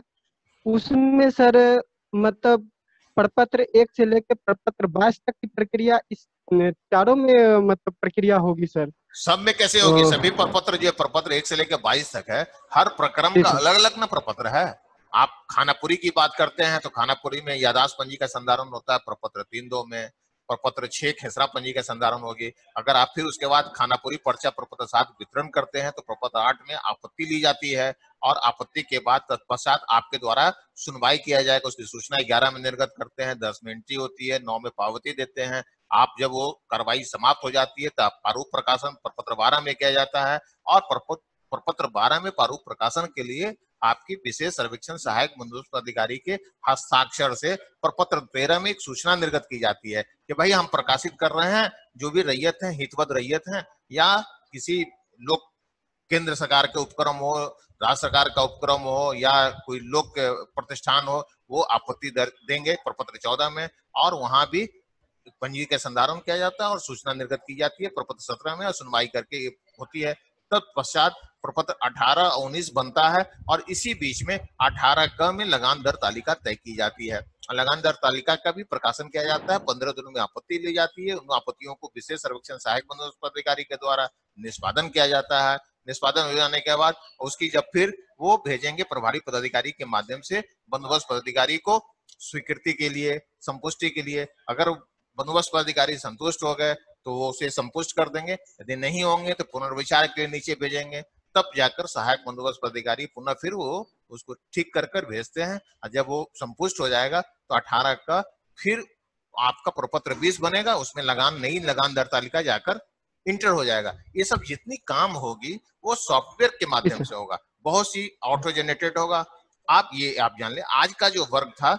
उसमें सर मतलब प्रपत्र एक से लेकर प्रपत्र बाईस तक की प्रक्रिया इस चारों में मतलब प्रक्रिया होगी सर? सब में कैसे होगी? सभी प्रपत्र जो प्रपत्र एक से लेकर बाईस तक है, हर प्रक्रम का अलग अलग ना प्रपत्र है। आप खानापुरी की बात करते हैं तो खानापुरी में यादाश्त पंजी का संधारण होता है, प्रपत्र तीन दो में। प्रपत्र छह खेसरा पंजी का संधारण होगी। अगर आप फिर उसके बाद खानापुरी पर्चा प्रपत्र सात वितरण करते हैं तो प्रपत्र आठ में आपत्ति ली जाती है, और आपत्ति के बाद तत्पश्चात आपके द्वारा सुनवाई किया जाएगा। उसकी सूचना ग्यारह में निर्गत करते हैं, दस में एंट्री होती है, नौ में पावती देते हैं। आप जब वो कार्रवाई समाप्त हो जाती है तब प्रारूप प्रकाशन प्रपत्र बारह में किया जाता है, और प्रपत्र बारह में प्रारूप प्रकाशन के लिए आपकी विशेष सर्वेक्षण सहायक बंदोबस्त अधिकारी के हस्ताक्षर से प्रपत्र तेरह में एक सूचना निर्गत की जाती है कि भाई हम प्रकाशित कर रहे हैं, जो भी रैयत है, हितवद रैयत है या किसी लोक केंद्र सरकार के उपक्रम हो, राज्य सरकार का उपक्रम हो या कोई लोक प्रतिष्ठान हो, वो आपत्ति देंगे प्रपत्र चौदह में, और वहां भी पंजी का संधारण किया जाता है और सूचना निर्गत की जाती है प्रपत्र सत्रह में, और सुनवाई करके होती है। तत्पश्चात प्रपत्र अठारह उन्नीस बनता है, और इसी बीच में अठारह क में लगान दर तालिका तय की जाती है। लगान दर तालिका का भी प्रकाशन किया जाता है। पंद्रह दिनों में आपत्ति ली जाती है, उन आपत्तियों को विशेष सर्वेक्षण सहायक बंदोबस्त अधिकारी के द्वारा निष्पादन किया जाता है। निष्पादन हो जाने के बाद उसकी जब फिर वो भेजेंगे प्रभारी पदाधिकारी के माध्यम से बंदोबस्त पदाधिकारी को स्वीकृति के लिए, संपुष्टि के लिए। अगर बंदोबस्त पदाधिकारी संतुष्ट हो गए तो वो उसे संपुष्ट कर देंगे, यदि नहीं होंगे तो पुनर्विचार के लिए नीचे भेजेंगे, तब जाकर सहायक बंदोबस्त पदाधिकारी पुनः फिर वो उसको ठीक कर कर भेजते हैं। और जब वो संपुष्ट हो जाएगा तो अठारह का फिर आपका प्रपत्र बीस बनेगा, उसमें लगान नई लगान दर तालिका जाकर इंटर हो जाएगा। ये सब जितनी काम होगी वो सॉफ्टवेयर के माध्यम से होगा, बहुत सी ऑटो जनरेटेड होगा। आप ये आप जान ले, आज का जो वर्क था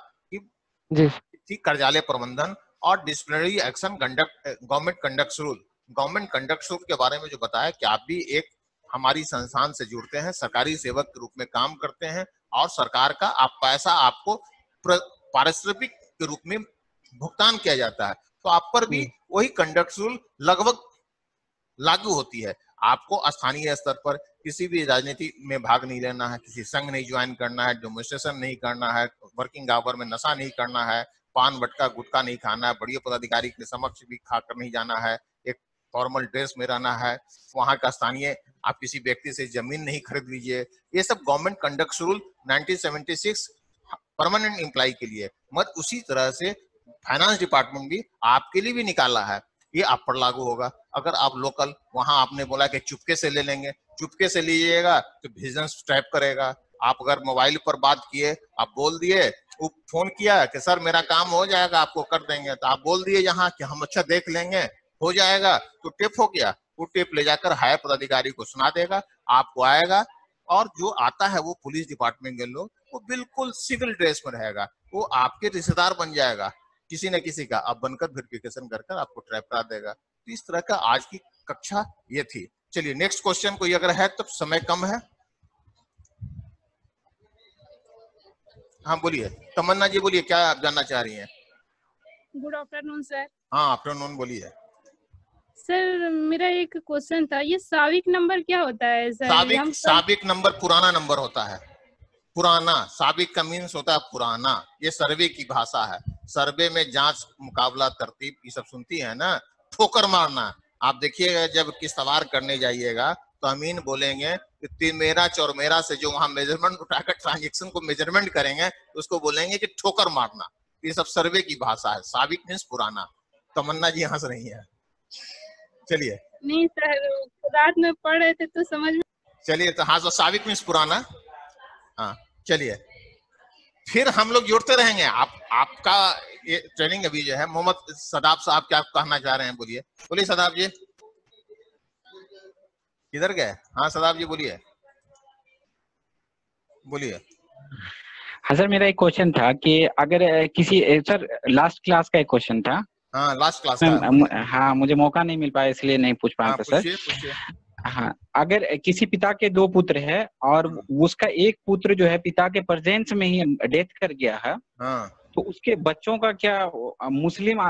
कि कार्यालय प्रबंधन और disciplinary action conduct, government conduct rule, government conduct rule के बारे में जो बताया कि आप भी एक हमारी संस्थान से जुड़ते हैं, सरकारी सेवक के रूप में काम करते हैं, और सरकार का आप पैसा आपको पारिश्रमिक के रूप में भुगतान किया जाता है, तो आप पर भी वही कंडक्ट रूल लगभग लागू होती है। आपको स्थानीय स्तर पर किसी भी राजनीति में भाग नहीं लेना है, किसी संघ नहीं ज्वाइन करना है, डेमोन्स्ट्रेशन नहीं करना है, वर्किंग आवर में नशा नहीं करना है, पान वटका गुटखा नहीं खाना है, बड़ी पदाधिकारी के समक्ष भी खाकर नहीं जाना है, एक फॉर्मल ड्रेस में रहना है, वहां का स्थानीय आप किसी व्यक्ति से जमीन नहीं खरीद लीजिए। ये सब government conduct rule nineteen seventy six permanent employ के लिए, मत उसी तरह से फाइनेंस डिपार्टमेंट भी आपके लिए भी निकाला है, ये आप पर लागू होगा। अगर आप लोकल वहां आपने बोला कि चुपके से ले लेंगे, चुपके से लीजिएगा तो बिजनेस ट्रैप करेगा। आप अगर मोबाइल पर बात किए, आप बोल दिए, वो फोन किया कि सर मेरा काम हो जाएगा आपको कर देंगे, तो आप बोल दिए यहाँ कि हम अच्छा देख लेंगे हो जाएगा, तो टेप हो गया, वो टेप ले जाकर हायर पदाधिकारी को सुना देगा, आपको आएगा, और जो आता है वो पुलिस डिपार्टमेंट के लोग वो बिल्कुल सिविल ड्रेस में रहेगा, वो आपके रिश्तेदार बन जाएगा किसी न किसी का, अब बनकर वेरिफिकेशन कर कर आपको ट्रैप करा देगा। तो इस तरह का आज की कक्षा ये थी। चलिए नेक्स्ट क्वेश्चन कोई अगर है तो, समय कम है। हाँ बोलिए, तमन्ना जी बोलिए, क्या आप जानना चाह रही हैं? Good afternoon sir. हाँ आफ्टरनून, बोलिए। सर मेरा एक क्वेश्चन था, ये साविक नंबर क्या होता है सर? साबिक हम साबिक नंबर पुराना नंबर होता है, पुराना। साबिक का मीन्स होता है पुराना। ये सर्वे की भाषा है। सर्वे में जांच, मुकाबला, तरतीब, ये सब सुनती है ना, ठोकर मारना। आप देखिएगा जब किस सवार करने जाइएगा तो अमीन बोलेंगे कि मेरा चौरमेरा से जो वहां मेजरमेंट उठाकर ट्रांजेक्शन को मेजरमेंट करेंगे उसको बोलेंगे कि ठोकर मारना। ये सब सर्वे की भाषा है। साबिक मीन्स पुराना। तमन्ना जी हंस रही है। चलिए। नहीं सर, रात में पढ़ रहे थे तो समझ में। चलिए तो हाँ, तो साबिक मीन्स पुराना। हाँ चलिए, फिर हम लोग जुड़ते रहेंगे। आप आपका ये ट्रेनिंग अभी जो है, मोहम्मद सदाब साहब क्या कहना चाह रहे हैं? बोलिए बोलिए सदाब जी। किधर गए? हाँ सदाब जी बोलिए बोलिए। हाँ सर, मेरा एक क्वेश्चन था कि अगर किसी, सर लास्ट क्लास का एक क्वेश्चन था। हाँ लास्ट क्लास का। हाँ मुझे मौका नहीं मिल पाया इसलिए नहीं पूछ पाया हाँ, था सर। पूछिए पूछिए। हाँ, अगर किसी पिता के दो पुत्र है और उसका एक पुत्र जो है पिता के प्रेजेंस में ही डेथ कर गया है, हाँ, तो उसके बच्चों का क्या मुस्लिम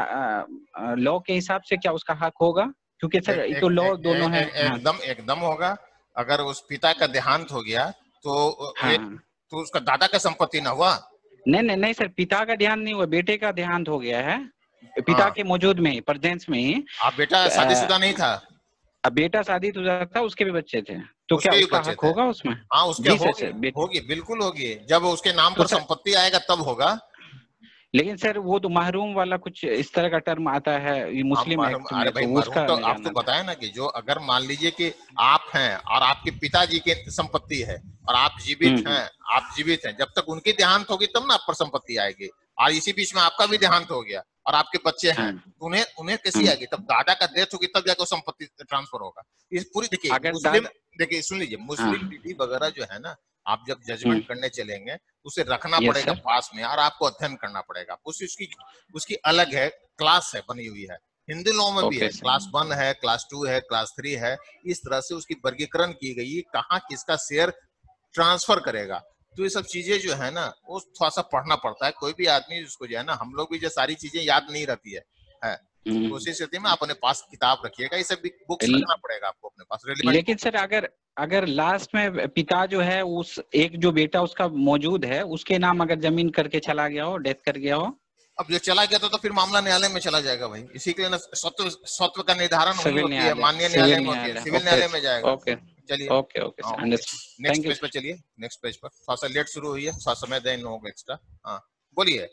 लॉ के हिसाब से क्या उसका हक होगा? क्योंकि सर एक, तो लॉ दोनों है। एकदम हाँ। एकदम होगा। अगर उस पिता का देहांत हो गया तो हाँ। तो उसका दादा का संपत्ति ना हुआ? नहीं नहीं नहीं सर, पिता का देहांत नहीं हुआ, बेटे का देहांत हो गया है पिता हाँ। के मौजूद में ही, प्रेजेंस में ही। आप बेटा शादीशुदा नहीं था? अब बेटा शादीशुदा था, उसके भी बच्चे थे, तो क्या उसका हक होगा उसमें? हाँ उसके होगी, होगी बिल्कुल होगी। जब उसके नाम पर संपत्ति आएगा तब होगा। लेकिन सर वो तो महरूम वाला कुछ इस तरह का टर्म आता है ये मुस्लिम एक्ट में, अरे भाई तो उसका तो आपको बताया ना कि जो अगर मान लीजिए कि आप हैं और आपके पिताजी की संपत्ति है और आप जीवित हैं, आप जीवित हैं, जब तक उनकी देहांत होगी तब ना आप पर संपत्ति आएगी। और इसी बीच में आपका भी देहांत हो गया और आपके बच्चे हैं, उन्हें उन्हें कैसी आएगी? तब दादा का डेथ होगी तब जाकर संपत्ति ट्रांसफर होगा। इस पूरी देखिए मुस्लिम, देखिए सुन लीजिए, मुस्लिम विधि वगैरह जो है ना, आप जब जजमेंट करने चलेंगे उसे रखना पड़ेगा पास में और आपको अध्ययन करना पड़ेगा। उस उसकी उसकी अलग है, क्लास है बनी हुई है। हिंदू लॉ में भी है, क्लास वन है, क्लास टू है, क्लास थ्री है। इस तरह से उसकी वर्गीकरण की गई है, कहाँ किसका शेयर ट्रांसफर करेगा। तो ये सब चीजें जो है ना वो थोड़ा सा पढ़ना पड़ता है। कोई भी आदमी उसको जो है ना, हम लोग भी जो सारी चीजें याद नहीं रहती है, है। कोशिश स्थिति में अपने पास किताब रखिएगा, ये सब बुक्स रखना पड़ेगा आपको अपने पास। लेकिन सर अगर अगर लास्ट में पिता जो है उस एक जो बेटा उसका मौजूद है उसके नाम अगर जमीन करके चला गया हो, डेथ कर गया हो, अब जो चला गया तो, तो फिर मामला न्यायालय में चला जाएगा भाई। इसी के लिए ना स्वत्व स्वत्व का निर्धारण होती है, माननीय न्यायालय में होती है, सिविल न्यायालय में जाएगा। ओके चलिए ओके ओके नेक्स्ट पेज पर चलिए। नेक्स्ट पेज पर थोड़ा सा लेट शुरू हुई है, थोड़ा समय दें लोगों एक्स्ट्रा। हाँ बोलिए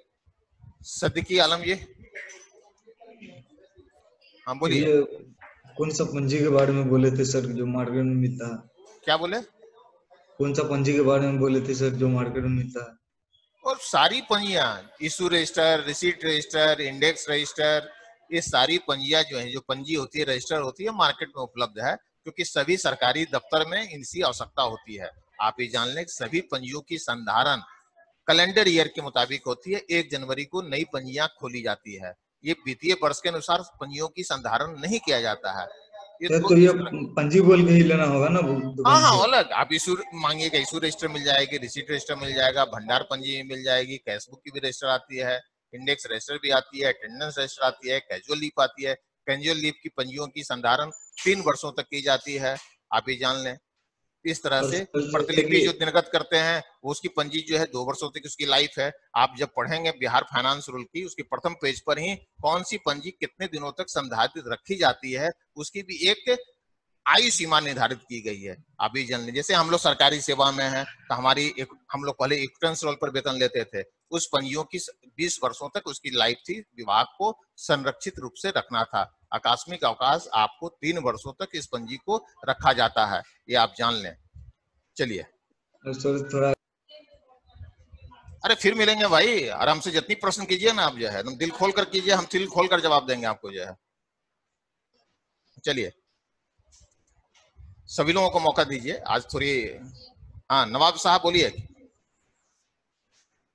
सदकी आलम जी। हाँ बोलिए। कौन सा पंजी के बारे में बोले थे सर जो मार्केट में मिलता है? क्या बोले? कौन सा पंजी के बारे में बोले थे सर जो मार्केट में मिलता है? और सारी पंजियां, issue register, receipt register, index register, ये सारी पंजियां जो है, जो पंजी होती है, रजिस्टर होती है, मार्केट में उपलब्ध है। क्योंकि सभी सरकारी दफ्तर में इनकी आवश्यकता होती है। आप ये जान लें सभी पंजियों की संधारण कैलेंडर ईयर के मुताबिक होती है। एक जनवरी को नई पंजियां खोली जाती है। ये वित्तीय वर्ष के अनुसार पंजियों की संधारण नहीं किया जाता है। ये तो ये पंजी बोल के ही लेना होगा ना? हाँ हाँ अलग आप इशू मांगिएगा, इशू रजिस्टर मिल जाएगी, रिसीट रजिस्टर मिल जाएगा, भंडार पंजी मिल जाएगी, कैशबुक की भी रजिस्टर आती है, इंडेक्स रजिस्टर भी आती है, अटेंडेंस रजिस्टर आती है, कैजुअल लीव आती है। कैजुअल लीव की पंजियों की संधारण तीन वर्षों तक की जाती है, आप ये जान लें। इस तरह से प्रतिलिपि जो निर्गत करते हैं वो उसकी पंजी जो है दो वर्षों तक उसकी लाइफ है। आप जब पढ़ेंगे बिहार फाइनेंस रूल की, उसके प्रथम पेज पर ही कौन सी पंजी कितने दिनों तक संधारित रखी जाती है उसकी भी एक आयु सीमा निर्धारित की गई है। आप ये जान लीजिए, जैसे हम लोग सरकारी सेवा में हैं तो हमारी एक, हम लोग पहले इक्विटेंस रोल पर वेतन लेते थे, उस पंजियों की बीस वर्षों तक उसकी लाइफ थी। विभाग को संरक्षित रूप से रखना था। आकस्मिक अवकाश आपको तीन वर्षों तक इस पंजी को रखा जाता है, ये आप जान लें। चलिए थोड़ा अरे फिर मिलेंगे भाई, आराम से जितनी प्रश्न कीजिए ना आप जो है दिल खोल कर कीजिए, हम दिल खोल कर जवाब देंगे आपको जो है। चलिए सभी लोगों को मौका दीजिए आज थोड़ी। हाँ नवाब साहब बोलिए।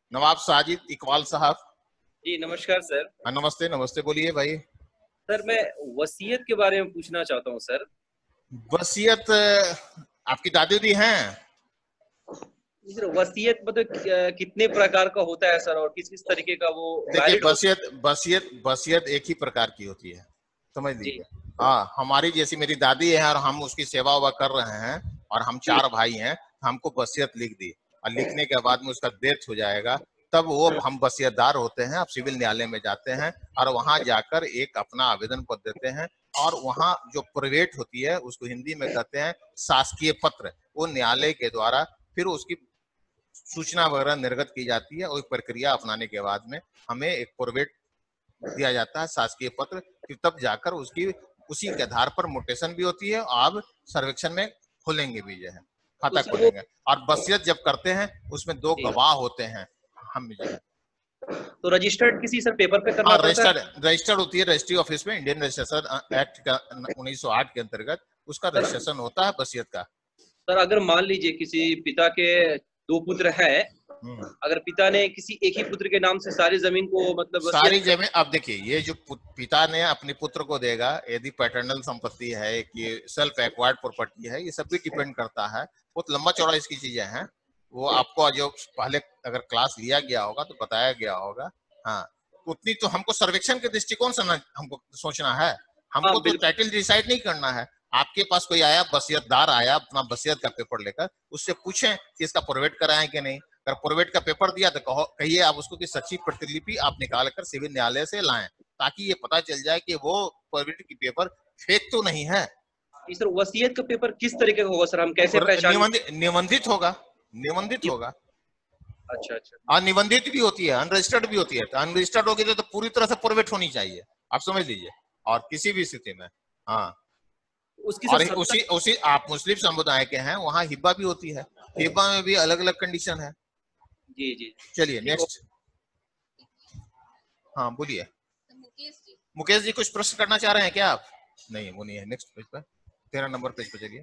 नवाब साजिद इकबाल साहब। जी नमस्कार सर। हाँ, नमस्ते नमस्ते, बोलिए भाई। सर मैं वसीयत के बारे में पूछना चाहता हूँ सर। वसीयत आपकी दादी दी हैं? सर वसीयत मतलब कि- कितने प्रकार का होता है सर, और किस किस तरीके का वो देखिए, valid होता वसीयत वसीयत वसीयत एक ही प्रकार की होती है, समझ लीजिए। हाँ, हमारी जैसी मेरी दादी है और हम उसकी सेवा वेवा कर रहे हैं और हम चार भाई हैं, हमको वसीयत लिख दी और लिखने के बाद में उसका डेथ हो जाएगा, तब वो हम वसीयतदार होते हैं। आप सिविल न्यायालय में जाते हैं और वहां जाकर एक अपना आवेदन पत्र देते हैं, और वहां जो प्राइवेट होती है उसको हिंदी में कहते हैं शासकीय पत्र, वो न्यायालय के द्वारा फिर उसकी सूचना वगैरह निर्गत की जाती है, और प्रक्रिया अपनाने के बाद में हमें एक प्राइवेट दिया जाता है शासकीय पत्र, फिर तब जाकर उसकी उसी के आधार पर मोटेशन भी होती है। आप सर्वेक्षण में खोलेंगे भी जो है, खाता खोलेंगे। और वसीयत जब करते हैं उसमें दो गवाह होते हैं, हम जो है तो रजिस्टर्ड किसी सर पेपर पे करना हाँ, पड़ता है? रजिस्टर्ड रजिस्टर्ड होती है रजिस्ट्री ऑफिस में, इंडियन रजिस्ट्रेशन एक्ट का उन्नीस सौ आठ के अंतर्गत उसका रजिस्ट्रेशन होता है वसीयत का। सर अगर मान लीजिए किसी पिता के दो पुत्र हैं, अगर पिता ने किसी एक ही पुत्र के नाम से सारी जमीन को मतलब वसीयत सारी जमीन, अब देखिए ये जो पिता ने अपने पुत्र को देगा, यदि पैटर्नल संपत्ति है कि सेल्फ एक्वायर्ड प्रॉपर्टी है, ये सब भी डिपेंड करता है, बहुत लंबा चौड़ा इसकी चीजें हैं। वो आपको जो पहले अगर क्लास लिया गया होगा तो बताया गया होगा। हाँ, उतनी तो हमको सर्वेक्षण के दृष्टिकोण से ना हमको सोचना है, हमको तो टाइटल डिसाइड नहीं करना है। आपके पास कोई आया, वसीयतदार आया अपना वसीयत का पेपर लेकर, उससे पूछें कि इसका प्रोवेट कराएं कि नहीं। अगर प्रोवेट का पेपर दिया तो कहो कहिए आप उसको कि सच्ची प्रतिलिपि आप निकाल कर सिविल न्यायालय से लाएं, ताकि ये पता चल जाए कि वो प्रोवेट की पेपर फेक तो नहीं है। सर वसीयत का पेपर किस तरीके का होगा सर, हम कैसे पहचान? निबंधित निबंधित होगा, निबंधित होगा। अच्छा अच्छा। हाँ, निबंधित भी होती है, अनरजिस्टर्ड भी होती है। तो अनरजिस्टर्ड होगी तो पूरी तरह से प्रोवेट होनी चाहिए, आप समझ लीजिए। और किसी भी स्थिति में हाँ, उसकी और उसी उसी आप मुस्लिम समुदाय के हैं, वहाँ हिब्बा भी होती है, हिब्बा में भी अलग अलग कंडीशन है। जी जी। चलिए नेक्स्ट। हाँ बोलिए मुकेश जी, कुछ प्रश्न करना चाह रहे हैं क्या आप? नहीं, वो नहीं है। नेक्स्ट पेज पर, तेरह नंबर पेज पर चलिए।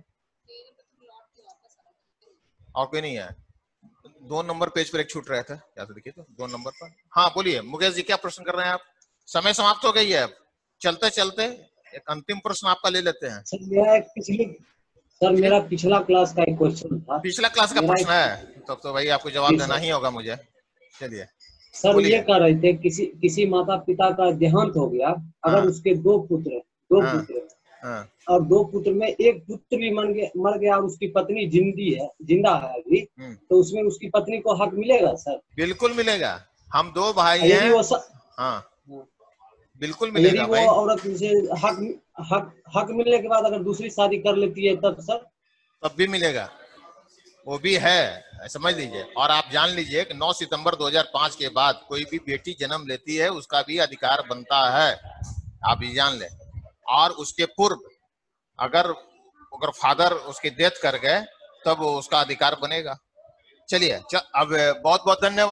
और कोई नहीं है? दो नंबर पेज पर एक छूट रहा था, क्या तो देखिए तो दो नंबर पर। हाँ बोलिए मुकेश जी, क्या प्रश्न कर रहे हैं आप? समय समाप्त हो गई है, अब चलते चलते एक अंतिम प्रश्न आपका ले लेते हैं। सर मेरा एक पिछली सर मेरा पिछला क्लास का एक क्वेश्चन था। पिछला क्लास का प्रश्न है, तब तो, तो भाई आपको जवाब देना ही होगा मुझे। चलिए सर, ये कह रहे थे किसी किसी माता पिता का देहांत हो गया, अगर हाँ। उसके दो पुत्र हैं, दो हाँ। पुत्र हैं, हाँ। और दो पुत्र में एक पुत्र भी मर गया मर गया और उसकी पत्नी जिंदी है जिंदा है अभी, तो उसमें उसकी पत्नी को हक मिलेगा सर? बिल्कुल मिलेगा। हम दो भाई यदि हैं। वो स... हाँ बिल्कुल यदि मिलेगा वो भाई। औरत से हक हक हक मिलने के बाद अगर दूसरी शादी कर लेती है तब सर? तब भी मिलेगा, वो भी है, समझ लीजिए। और आप जान लीजिए कि नौ सितंबर दो हज़ार पाँच के बाद कोई भी बेटी जन्म लेती है उसका भी अधिकार बनता है, आप ये जान लें। और उसके पूर्व अगर अगर फादर उसकी डेथ कर गए तब उसका अधिकार बनेगा। चलिए, अब बहुत बहुत धन्यवाद।